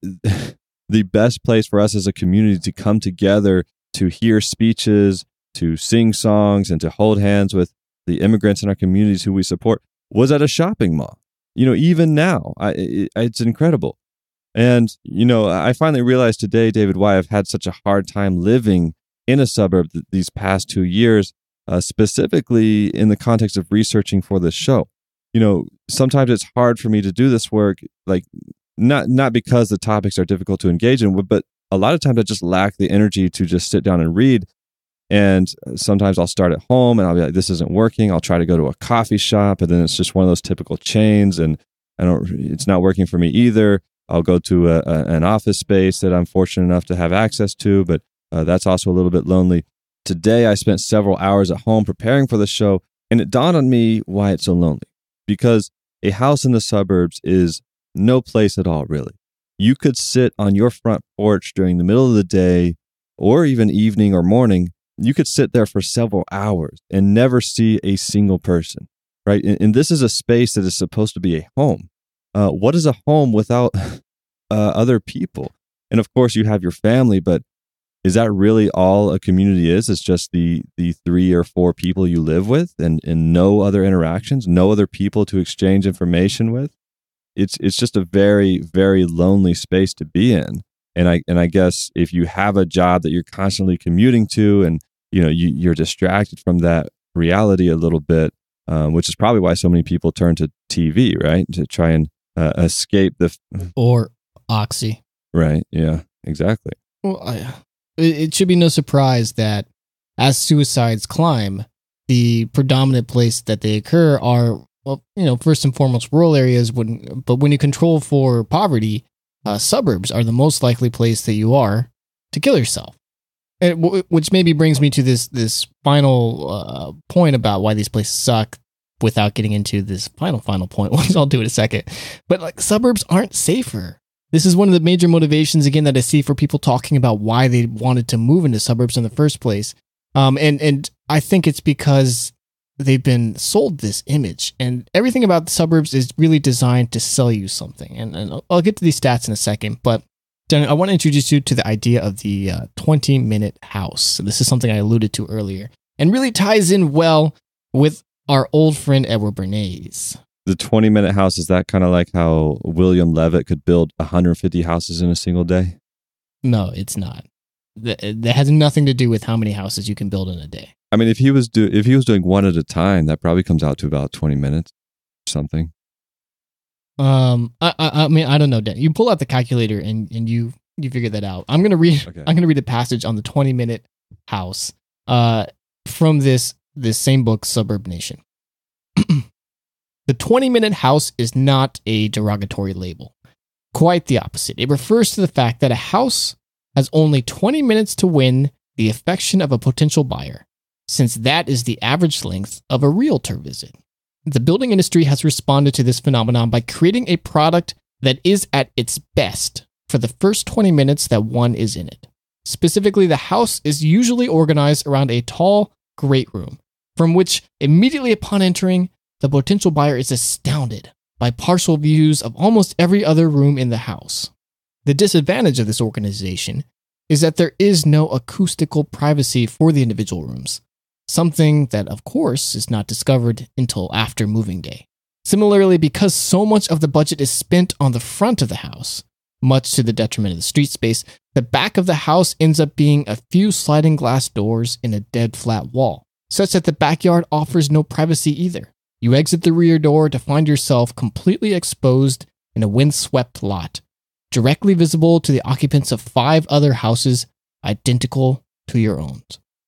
the best place for us as a community to come together, to hear speeches, to sing songs, and to hold hands with the immigrants in our communities who we support was at a shopping mall? You know, even now, it's incredible. And, you know, I finally realized today, David, why I've had such a hard time living in a suburb these past 2 years, specifically in the context of researching for this show. You know, sometimes it's hard for me to do this work, like not because the topics are difficult to engage in, but a lot of times I just lack the energy to just sit down and read. And sometimes I'll start at home and I'll be like, this isn't working. I'll try to go to a coffee shop, and then it's just one of those typical chains, and it's not working for me either. I'll go to an office space that I'm fortunate enough to have access to, but that's also a little bit lonely. Today, I spent several hours at home preparing for the show, and it dawned on me why it's so lonely. Because a house in the suburbs is no place at all, really. You could sit on your front porch during the middle of the day, or even evening or morning. You could sit there for several hours and never see a single person, right? And this is a space that is supposed to be a home. What is a home without other people? And of course, you have your family, but is that really all a community is? It's just the 3 or 4 people you live with, and no other interactions, no other people to exchange information with? It's just a very, very lonely space to be in. And I guess if you have a job that you're constantly commuting to, and you know you're distracted from that reality a little bit, which is probably why so many people turn to TV, right, to try and escape the or Oxy. Right? Yeah, exactly. Well, it should be no surprise that as suicides climb, the predominant place that they occur are, well, first and foremost, rural areas. But when you control for poverty, suburbs are the most likely place that you are to kill yourself. Which maybe brings me to this final point about why these places suck, without getting into this final point, which I'll do in a second. But like, suburbs aren't safer. This is one of the major motivations, again, that I see for people talking about why they wanted to move into suburbs in the first place. And I think it's because they've been sold this image, and everything about the suburbs is really designed to sell you something. And I'll get to these stats in a second, but I want to introduce you to the idea of the 20-minute house. So this is something I alluded to earlier, and really ties in well with our old friend Edward Bernays. The 20-minute house, is that kind of like how William Levitt could build 150 houses in a single day? No, it's not. That has nothing to do with how many houses you can build in a day. I mean, if he was doing one at a time, that probably comes out to about 20 minutes or something. I mean, I don't know, Dan. You pull out the calculator and you figure that out. I'm gonna read. Okay. I'm gonna read a passage on the 20-minute house from this same book, Suburb Nation. The 20-minute house is not a derogatory label. Quite the opposite. It refers to the fact that a house has only 20 minutes to win the affection of a potential buyer, since that is the average length of a realtor visit. The building industry has responded to this phenomenon by creating a product that is at its best for the first 20 minutes that one is in it. Specifically, the house is usually organized around a tall great room, from which immediately upon entering, the potential buyer is astounded by partial views of almost every other room in the house. The disadvantage of this organization is that there is no acoustical privacy for the individual rooms, something that, of course, is not discovered until after moving day. Similarly, because so much of the budget is spent on the front of the house, much to the detriment of the street space, the back of the house ends up being a few sliding glass doors in a dead flat wall, such that the backyard offers no privacy either. You exit the rear door to find yourself completely exposed in a windswept lot, directly visible to the occupants of 5 other houses identical to your own.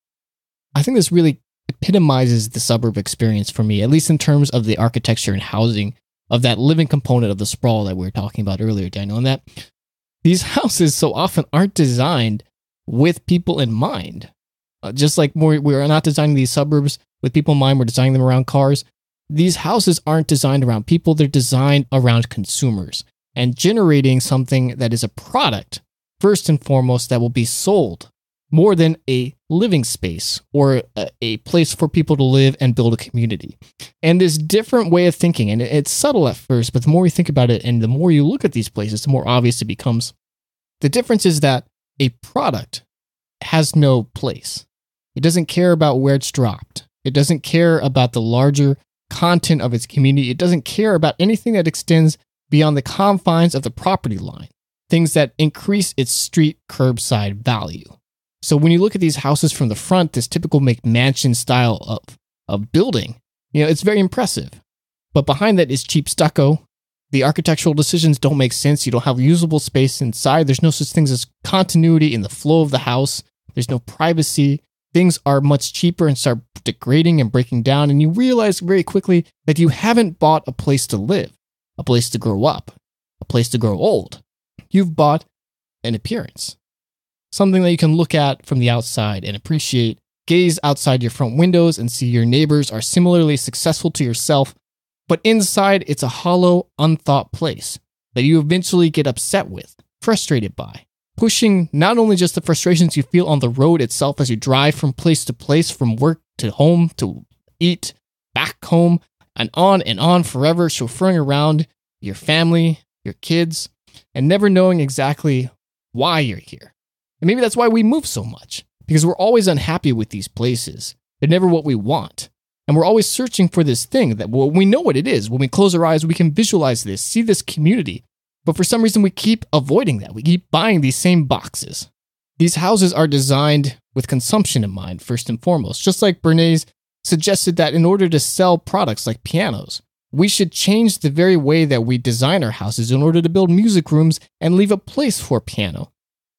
I think this really epitomizes the suburb experience for me, at least in terms of the architecture and housing of that living component of the sprawl that we were talking about earlier, Daniel, and that these houses so often aren't designed with people in mind. Just like we are not designing these suburbs with people in mind, we're designing them around cars. These houses aren't designed around people, they're designed around consumers and generating something that is a product, first and foremost, that will be sold more than a living space or a place for people to live and build a community. And this different way of thinking, and it's subtle at first, but the more you think about it and the more you look at these places, the more obvious it becomes. The difference is that a product has no place. It doesn't care about where it's dropped. It doesn't care about the larger content of its community. It doesn't care about anything that extends beyond the confines of the property line, things that increase its street curbside value. So when you look at these houses from the front, this typical McMansion style of building, it's very impressive. But behind that is cheap stucco. The architectural decisions don't make sense. You don't have usable space inside. There's no such things as continuity in the flow of the house. There's no privacy. Things are much cheaper and start degrading and breaking down. And you realize very quickly that you haven't bought a place to live, a place to grow up, a place to grow old. You've bought an appearance. Something that you can look at from the outside and appreciate, gaze outside your front windows and see your neighbors are similarly successful to yourself, but inside it's a hollow, unthought place that you eventually get upset with, frustrated by, pushing not only just the frustrations you feel on the road itself as you drive from place to place, from work to home to eat, back home, and on forever, chauffeuring around your family, your kids, and never knowing exactly why you're here. And maybe that's why we move so much, because we're always unhappy with these places. They're never what we want. And we're always searching for this thing that, well, we know what it is. When we close our eyes, we can visualize this, see this community. But for some reason, we keep avoiding that. We keep buying these same boxes. These houses are designed with consumption in mind, first and foremost. Just like Bernays suggested that in order to sell products like pianos, we should change the very way that we design our houses in order to build music rooms and leave a place for piano.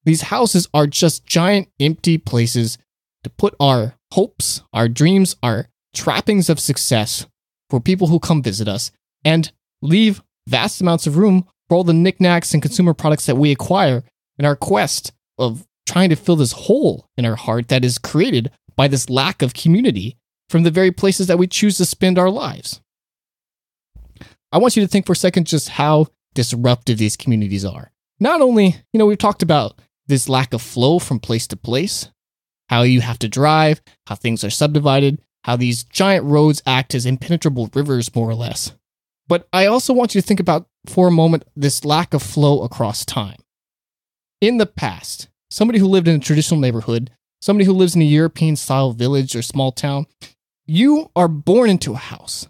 These houses are just giant empty places to put our hopes, our dreams, our trappings of success for people who come visit us, and leave vast amounts of room for all the knickknacks and consumer products that we acquire in our quest of trying to fill this hole in our heart that is created by this lack of community from the very places that we choose to spend our lives. I want you to think for a second just how disruptive these communities are. Not only, we've talked about this lack of flow from place to place, how you have to drive, how things are subdivided, how these giant roads act as impenetrable rivers, more or less. But I also want you to think about, for a moment, this lack of flow across time. In the past, somebody who lived in a traditional neighborhood, somebody who lives in a European-style village or small town, you are born into a house.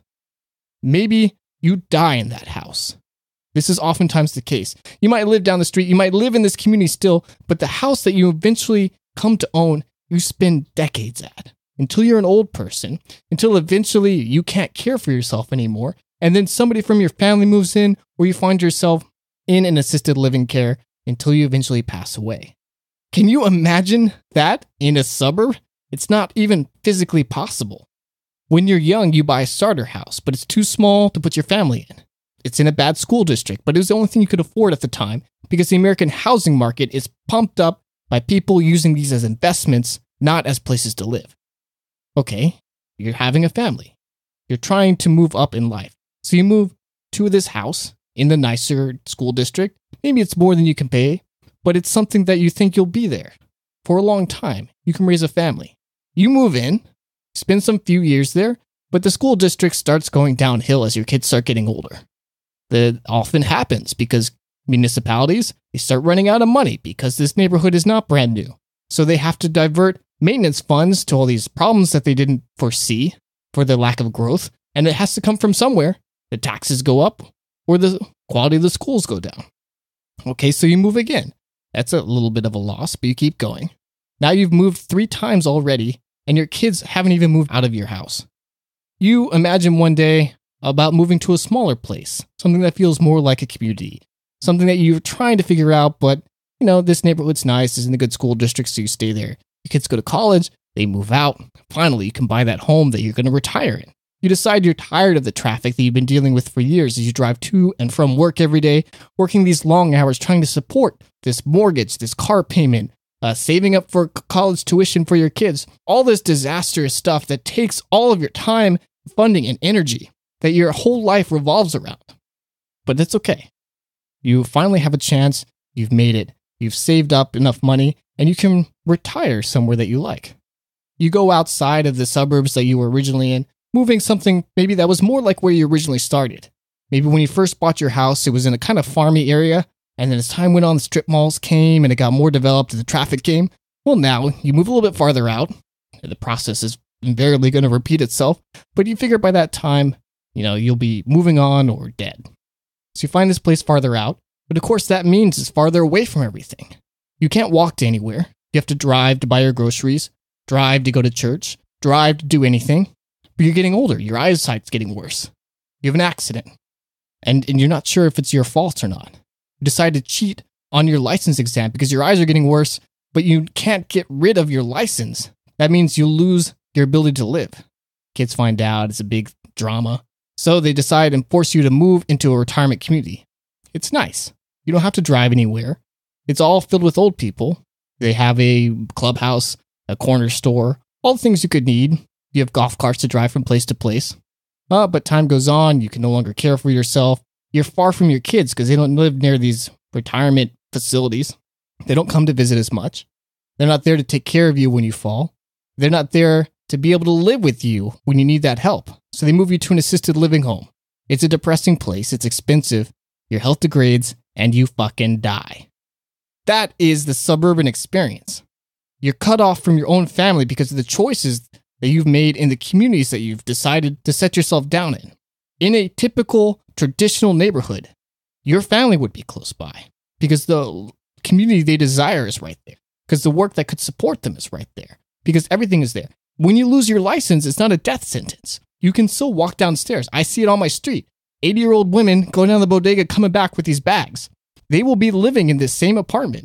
Maybe you die in that house. This is oftentimes the case. You might live down the street, you might live in this community still, but the house that you eventually come to own, you spend decades at. Until you're an old person, until eventually you can't care for yourself anymore, and then somebody from your family moves in, or you find yourself in an assisted living care until you eventually pass away. Can you imagine that in a suburb? It's not even physically possible. When you're young, you buy a starter house, but it's too small to put your family in. It's in a bad school district, but it was the only thing you could afford at the time because the American housing market is pumped up by people using these as investments, not as places to live. Okay, you're having a family. You're trying to move up in life. So you move to this house in the nicer school district. Maybe it's more than you can pay, but it's something that you think you'll be there for a long time. You can raise a family. You move in, spend some few years there, but the school district starts going downhill as your kids start getting older. That often happens because municipalities, they start running out of money because this neighborhood is not brand new. So they have to divert maintenance funds to all these problems that they didn't foresee for the lack of growth, and it has to come from somewhere. The taxes go up or the quality of the schools go down. Okay, so you move again. That's a little bit of a loss, but you keep going. Now you've moved 3 times already, and your kids haven't even moved out of your house. You imagine one day about moving to a smaller place, something that feels more like a community, something that you're trying to figure out, but this neighborhood's nice, it's in a good school district, so you stay there. Your kids go to college, they move out. Finally, you can buy that home that you're going to retire in. You decide you're tired of the traffic that you've been dealing with for years as you drive to and from work every day, working these long hours, trying to support this mortgage, this car payment, saving up for college tuition for your kids, all this disastrous stuff that takes all of your time, funding, and energy that your whole life revolves around. But it's okay. You finally have a chance. You've made it. You've saved up enough money, and you can retire somewhere that you like. You go outside of the suburbs that you were originally in, moving something maybe that was more like where you originally started. Maybe when you first bought your house, it was in a kind of farmy area, and then as time went on, the strip malls came, and it got more developed, and the traffic came. Well, now you move a little bit farther out. The process is invariably going to repeat itself, but you figure by that time, you'll be moving on or dead. So you find this place farther out, but of course that means it's farther away from everything. You can't walk to anywhere. You have to drive to buy your groceries, drive to go to church, drive to do anything. But you're getting older. Your eyesight's getting worse. You have an accident, and you're not sure if it's your fault or not. You decide to cheat on your license exam because your eyes are getting worse, but you can't get rid of your license. That means you'll lose your ability to live. Kids find out, it's a big drama. So they decide and force you to move into a retirement community. It's nice. You don't have to drive anywhere. It's all filled with old people. They have a clubhouse, a corner store, all the things you could need. You have golf carts to drive from place to place. But time goes on. You can no longer care for yourself. You're far from your kids because they don't live near these retirement facilities. They don't come to visit as much. They're not there to take care of you when you fall. They're not there to be able to live with you when you need that help. So they move you to an assisted living home. It's a depressing place. It's expensive. Your health degrades and you fucking die. That is the suburban experience. You're cut off from your own family because of the choices that you've made in the communities that you've decided to set yourself down in. In a typical traditional neighborhood, your family would be close by because the community they desire is right there, because the work that could support them is right there, because everything is there. When you lose your license, it's not a death sentence. You can still walk downstairs. I see it on my street. 80-year-old women going down the bodega coming back with these bags. They will be living in this same apartment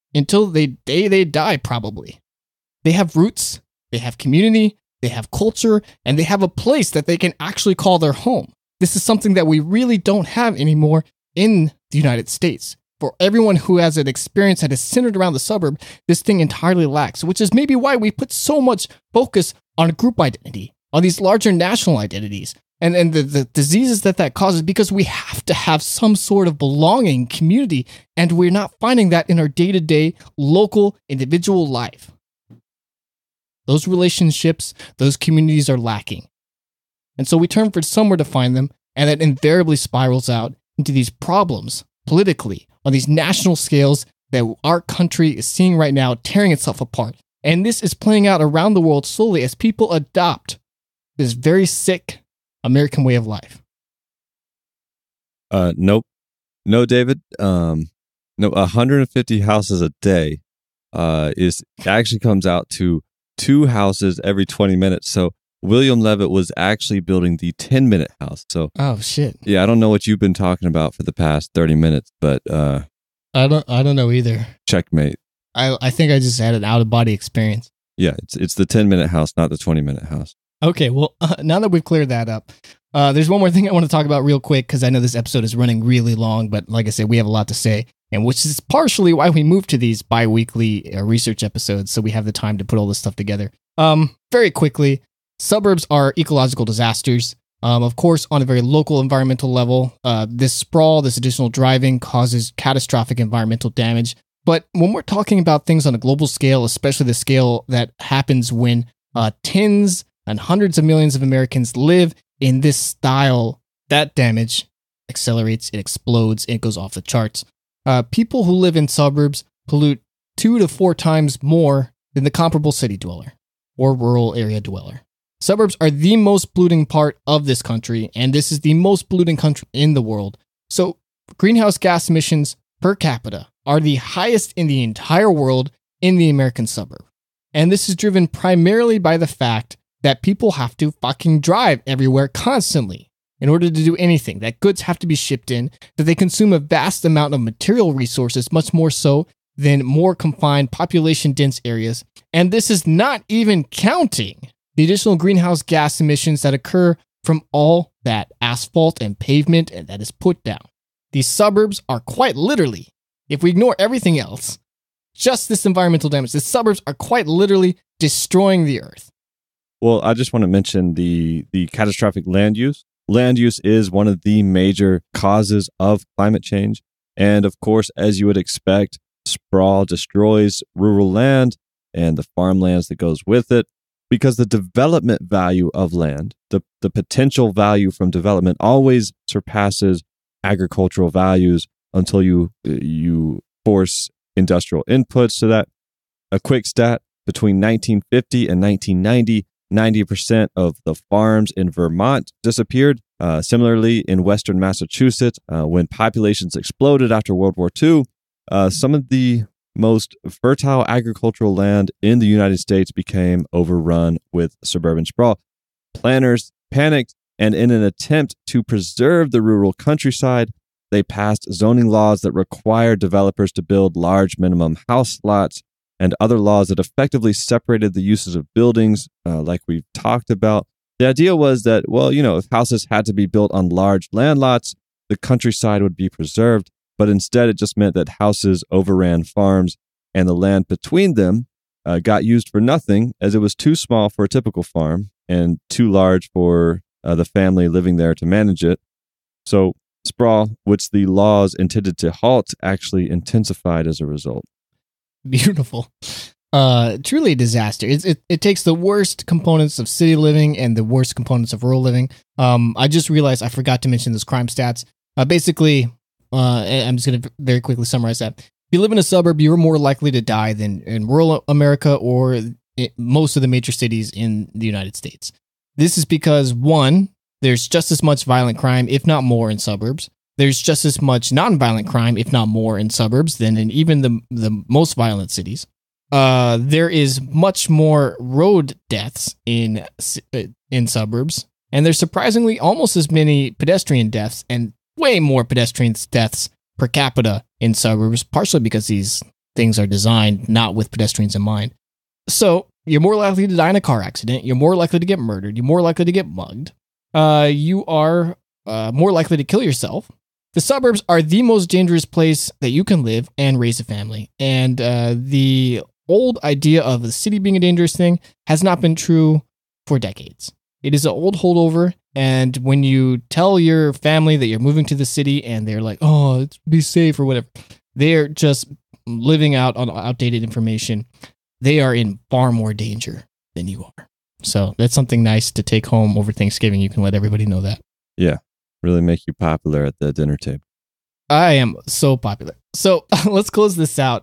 until they die, probably. They have roots, they have community, they have culture, and they have a place that they can actually call their home. This is something that we really don't have anymore in the United States. For everyone who has an experience that is centered around the suburb, this thing entirely lacks, which is maybe why we put so much focus on group identity, on these larger national identities, and the diseases that causes, because we have to have some sort of belonging, community, and we're not finding that in our day-to-day, local, individual life. Those relationships, those communities are lacking. And so we turn for somewhere to find them, and that invariably spirals out into these problems, politically, on these national scales that our country is seeing right now, tearing itself apart. And this is playing out around the world slowly as people adopt this very sick American way of life. Nope. No, David. No, 150 houses a day actually comes out to 2 houses every 20 minutes. So William Levitt was actually building the 10-minute house. So, oh shit. Yeah, I don't know what you've been talking about for the past 30 minutes, but I don't know either. Checkmate. I think I just had an out-of-body experience. Yeah, it's the 10-minute house, not the 20-minute house. Okay, well, now that we've cleared that up, there's one more thing I want to talk about real quick, because I know this episode is running really long, but like I said, we have a lot to say, and which is partially why we moved to these bi-weekly research episodes, so we have the time to put all this stuff together. Very quickly, suburbs are ecological disasters. Of course, on a very local environmental level, this sprawl, this additional driving causes catastrophic environmental damage. But when we're talking about things on a global scale, especially the scale that happens when tens and hundreds of millions of Americans live in this style, that damage accelerates, it explodes, it goes off the charts. People who live in suburbs pollute 2 to 4 times more than the comparable city dweller or rural area dweller. Suburbs are the most polluting part of this country, and this is the most polluting country in the world. So greenhouse gas emissions per capita are the highest in the entire world in the American suburb. And this is driven primarily by the fact that people have to fucking drive everywhere constantly in order to do anything, that goods have to be shipped in, that they consume a vast amount of material resources, much more so than more confined population-dense areas. And this is not even counting the additional greenhouse gas emissions that occur from all that asphalt and pavement and that is put down. These suburbs are quite literally, if we ignore everything else, just this environmental damage, the suburbs are quite literally destroying the earth. Well, I just want to mention the catastrophic land use. Land use is one of the major causes of climate change. And of course, as you would expect, sprawl destroys rural land and the farmlands that goes with it, because the development value of land, the potential value from development always surpasses agricultural values until you force industrial inputs to that. A quick stat, between 1950 and 1990, 90% of the farms in Vermont disappeared. Similarly, in western Massachusetts, when populations exploded after World War II, some of the most fertile agricultural land in the United States became overrun with suburban sprawl. Planners panicked, and in an attempt to preserve the rural countryside, they passed zoning laws that required developers to build large minimum house lots and other laws that effectively separated the uses of buildings, like we've talked about. The idea was that, well, if houses had to be built on large land lots, the countryside would be preserved. But instead, it just meant that houses overran farms, and the land between them got used for nothing, as it was too small for a typical farm and too large for the family living there to manage it. So sprawl, which the laws intended to halt, actually intensified as a result. Beautiful. Truly a disaster. It takes the worst components of city living and the worst components of rural living. I just realized I forgot to mention those crime stats. Basically, I'm just going to very quickly summarize that. If you live in a suburb, you're more likely to die than in rural America or most of the major cities in the United States. This is because, one, there's just as much violent crime, if not more, in suburbs. There's just as much non-violent crime, if not more, in suburbs than in even the most violent cities. There is much more road deaths in suburbs, and there's surprisingly almost as many pedestrian deaths and way more pedestrian deaths per capita in suburbs, partially because these things are designed not with pedestrians in mind. So you're more likely to die in a car accident. You're more likely to get murdered. You're more likely to get mugged. You are more likely to kill yourself. The suburbs are the most dangerous place that you can live and raise a family. And the old idea of the city being a dangerous thing has not been true for decades. It is an old holdover. And when you tell your family that you're moving to the city and they're like, oh, it's be safe or whatever, they're just living out on outdated information. They are in far more danger than you are. So that's something nice to take home over Thanksgiving. You can let everybody know that. Yeah. Really make you popular at the dinner table. I am so popular. So let's close this out.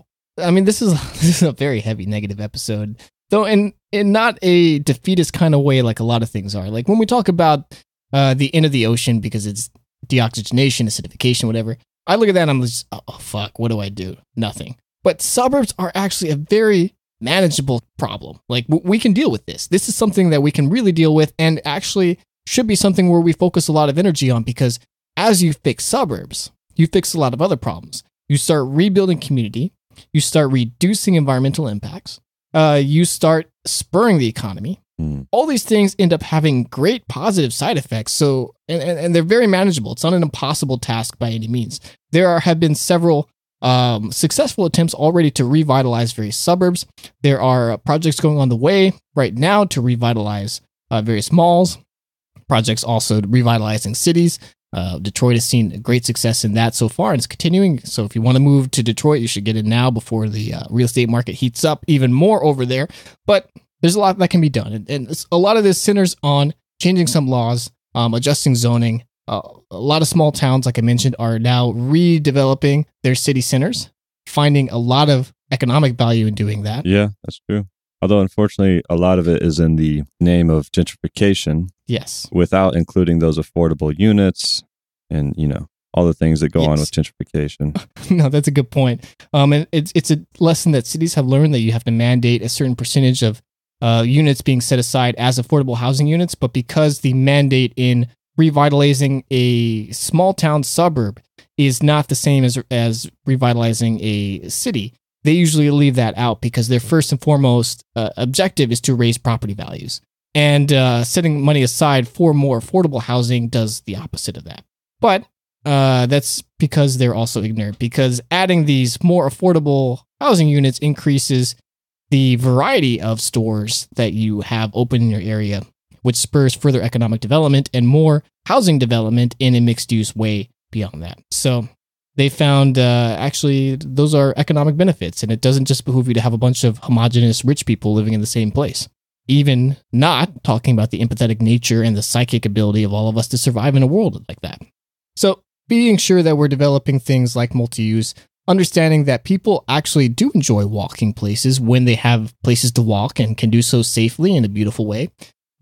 This is a very heavy negative episode, though in not a defeatist kind of way like a lot of things are. Like when we talk about the end of the ocean because it's deoxygenation, acidification, whatever, I look at that and I'm just, oh, fuck, what do I do? Nothing. But suburbs are actually a very manageable problem. Like we can deal with this. This is something that we can really deal with and actually should be something where we focus a lot of energy on, because as you fix suburbs, you fix a lot of other problems. You start rebuilding community. You start reducing environmental impacts. You start spurring the economy. All these things end up having great positive side effects. So, and they're very manageable. It's not an impossible task by any means. There have been several successful attempts already to revitalize various suburbs. There are projects going on the way right now to revitalize various malls. Projects also revitalizing cities. Detroit has seen great success in that so far, and it's continuing. So if you want to move to Detroit, you should get in now before the real estate market heats up even more over there. But there's a lot that can be done. And a lot of this centers on changing some laws, adjusting zoning. A lot of small towns, like I mentioned, are now redeveloping their city centers, finding a lot of economic value in doing that. Yeah, that's true. Although, unfortunately, a lot of it is in the name of gentrification. Yes. Without including those affordable units and, all the things that go on with gentrification. No, that's a good point. And it's a lesson that cities have learned, that you have to mandate a certain percentage of units being set aside as affordable housing units. But because the mandate in revitalizing a small town suburb is not the same as revitalizing a city, they usually leave that out because their first and foremost objective is to raise property values. And setting money aside for more affordable housing does the opposite of that. But that's because they're also ignorant, because adding these more affordable housing units increases the variety of stores that you have open in your area, which spurs further economic development and more housing development in a mixed-use way beyond that. So they found actually those are economic benefits, and it doesn't just behoove you to have a bunch of homogenous rich people living in the same place. Even not talking about the empathetic nature and the psychic ability of all of us to survive in a world like that. So being sure that we're developing things like multi-use, understanding that people actually do enjoy walking places when they have places to walk and can do so safely in a beautiful way.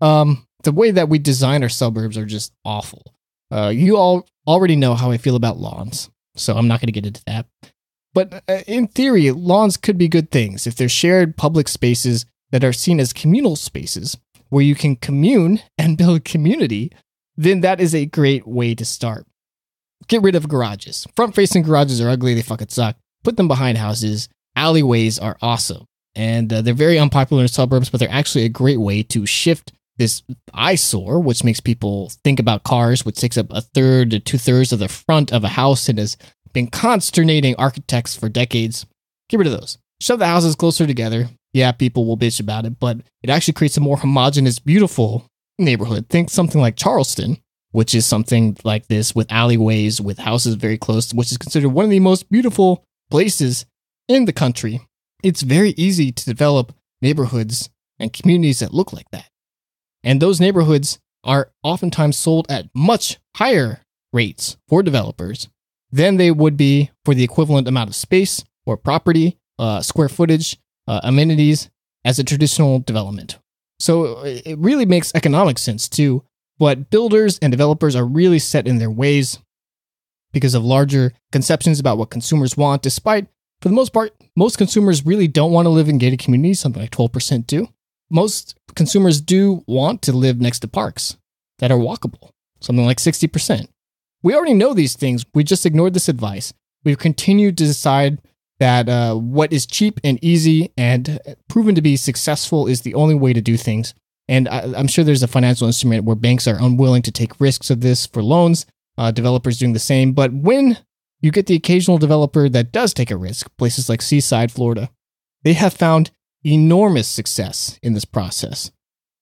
The way that we design our suburbs are just awful. You all already know how I feel about lawns, so I'm not going to get into that. But in theory, lawns could be good things if they're shared public spaces that are seen as communal spaces where you can commune and build community. Then that is a great way to start. Get rid of garages. Front-facing garages are ugly. They fucking suck. Put them behind houses. Alleyways are awesome. And they're very unpopular in suburbs, but they're actually a great way to shift this eyesore, which makes people think about cars, which takes up a third to two-thirds of the front of a house and has been consternating architects for decades. Get rid of those. Shove the houses closer together. Yeah, people will bitch about it, but it actually creates a more homogeneous, beautiful neighborhood. Think something like Charleston, which is something like this with alleyways, with houses very close, which is considered one of the most beautiful places in the country. It's very easy to develop neighborhoods and communities that look like that. And those neighborhoods are oftentimes sold at much higher rates for developers than they would be for the equivalent amount of space or property, square footage, amenities as a traditional development. So it really makes economic sense too, but builders and developers are really set in their ways because of larger conceptions about what consumers want, despite, for the most part, most consumers really don't want to live in gated communities, something like 12% do. Most consumers do want to live next to parks that are walkable, something like 60%. We already know these things. We just ignored this advice. We've continued to decide that what is cheap and easy and proven to be successful is the only way to do things. And I'm sure there's a financial instrument where banks are unwilling to take risks of this for loans, developers doing the same. But when you get the occasional developer that does take a risk, places like Seaside, Florida, they have found enormous success in this process.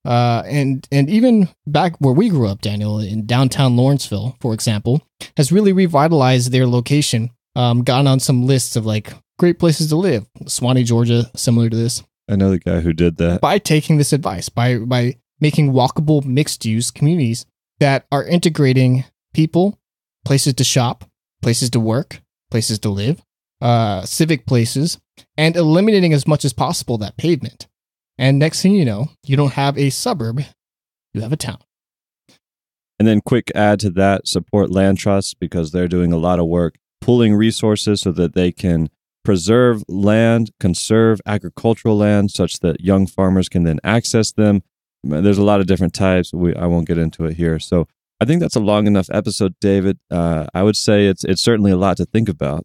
And even back where we grew up, Daniel, in downtown Lawrenceville, for example, has really revitalized their location, gotten on some lists of like great places to live. Swanee, Georgia, similar to this. I know the guy who did that. By taking this advice, by making walkable mixed-use communities that are integrating people, places to shop, places to work, places to live, civic places, and eliminating as much as possible that pavement. And next thing you know, you don't have a suburb, you have a town. And then quick add to that, support land trusts because they're doing a lot of work pooling resources so that they can preserve land, conserve agricultural land such that young farmers can then access them. There's a lot of different types. I won't get into it here. So I think that's a long enough episode, David. I would say it's certainly a lot to think about.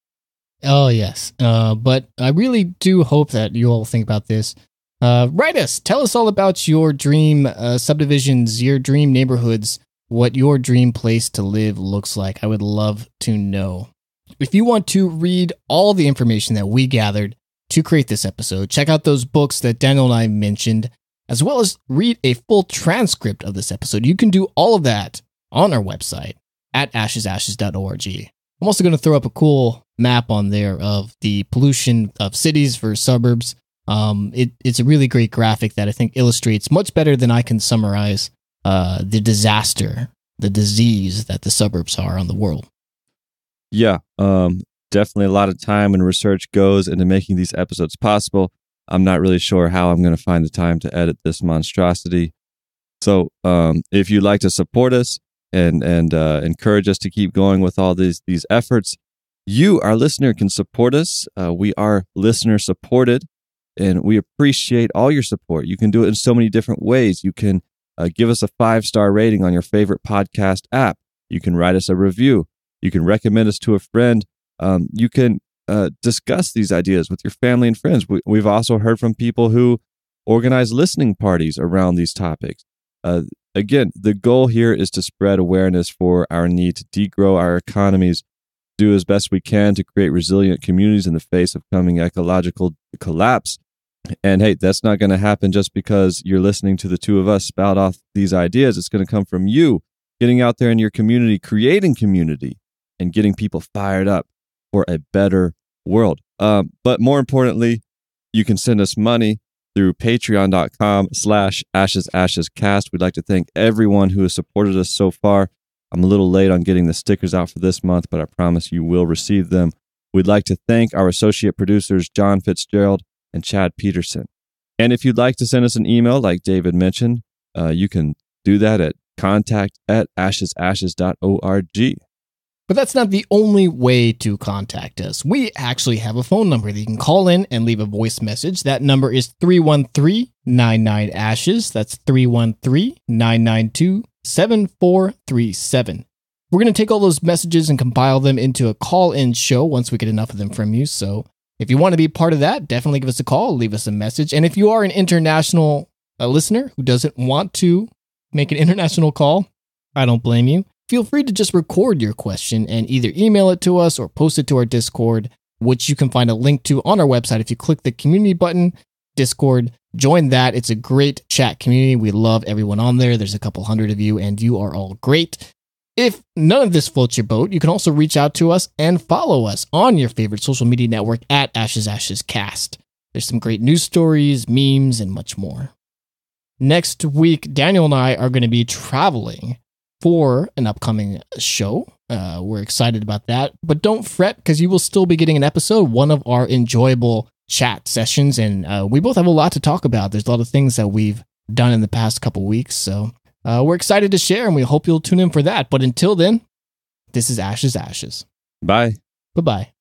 Oh, yes. But I really do hope that you all think about this. Write us. Tell us all about your dream subdivisions, your dream neighborhoods, what your dream place to live looks like. I would love to know. If you want to read all the information that we gathered to create this episode, check out those books that Daniel and I mentioned, as well as read a full transcript of this episode. You can do all of that on our website at ashesashes.org. I'm also going to throw up a cool map on there of the pollution of cities versus suburbs. It's a really great graphic that I think illustrates much better than I can summarize the disaster, the disease that the suburbs are on the world. Yeah, definitely a lot of time and research goes into making these episodes possible. I'm not really sure how I'm going to find the time to edit this monstrosity. So if you'd like to support us and encourage us to keep going with all these efforts, you, our listener, can support us. We are listener supported, and we appreciate all your support. You can do it in so many different ways. You can give us a 5-star rating on your favorite podcast app. You can write us a review. You can recommend us to a friend. You can discuss these ideas with your family and friends. We've also heard from people who organize listening parties around these topics. Again, the goal here is to spread awareness for our need to degrow our economies, do as best we can to create resilient communities in the face of coming ecological collapse. And hey, that's not going to happen just because you're listening to the two of us spout off these ideas. It's going to come from you getting out there in your community, creating community, and getting people fired up for a better world. But more importantly, you can send us money through patreon.com/ashesashescast. We'd like to thank everyone who has supported us so far. I'm a little late on getting the stickers out for this month, but I promise you will receive them. We'd like to thank our associate producers, John Fitzgerald and Chad Peterson. And if you'd like to send us an email, like David mentioned, you can do that at contact@ashesashes.org. But that's not the only way to contact us. We actually have a phone number that you can call in and leave a voice message. That number is 313-99-ASHES. That's 313-992-7437. We're going to take all those messages and compile them into a call-in show once we get enough of them from you. So if you want to be part of that, definitely give us a call, leave us a message. And if you are an international listener who doesn't want to make an international call, I don't blame you. Feel free to just record your question and either email it to us or post it to our Discord, which you can find a link to on our website. If you click the community button, Discord, join that. It's a great chat community. We love everyone on there. There's a couple hundred of you, and you are all great. If none of this floats your boat, you can also reach out to us and follow us on your favorite social media network at AshesAshesCast. There's some great news stories, memes, and much more. Next week, Daniel and I are going to be traveling for an upcoming show. We're excited about that, but don't fret because you will still be getting an episode, one of our enjoyable chat sessions, and we both have a lot to talk about. There's a lot of things that we've done in the past couple weeks, so we're excited to share, and we hope you'll tune in for that. But until then, this is Ashes Ashes. Bye. Bye-bye.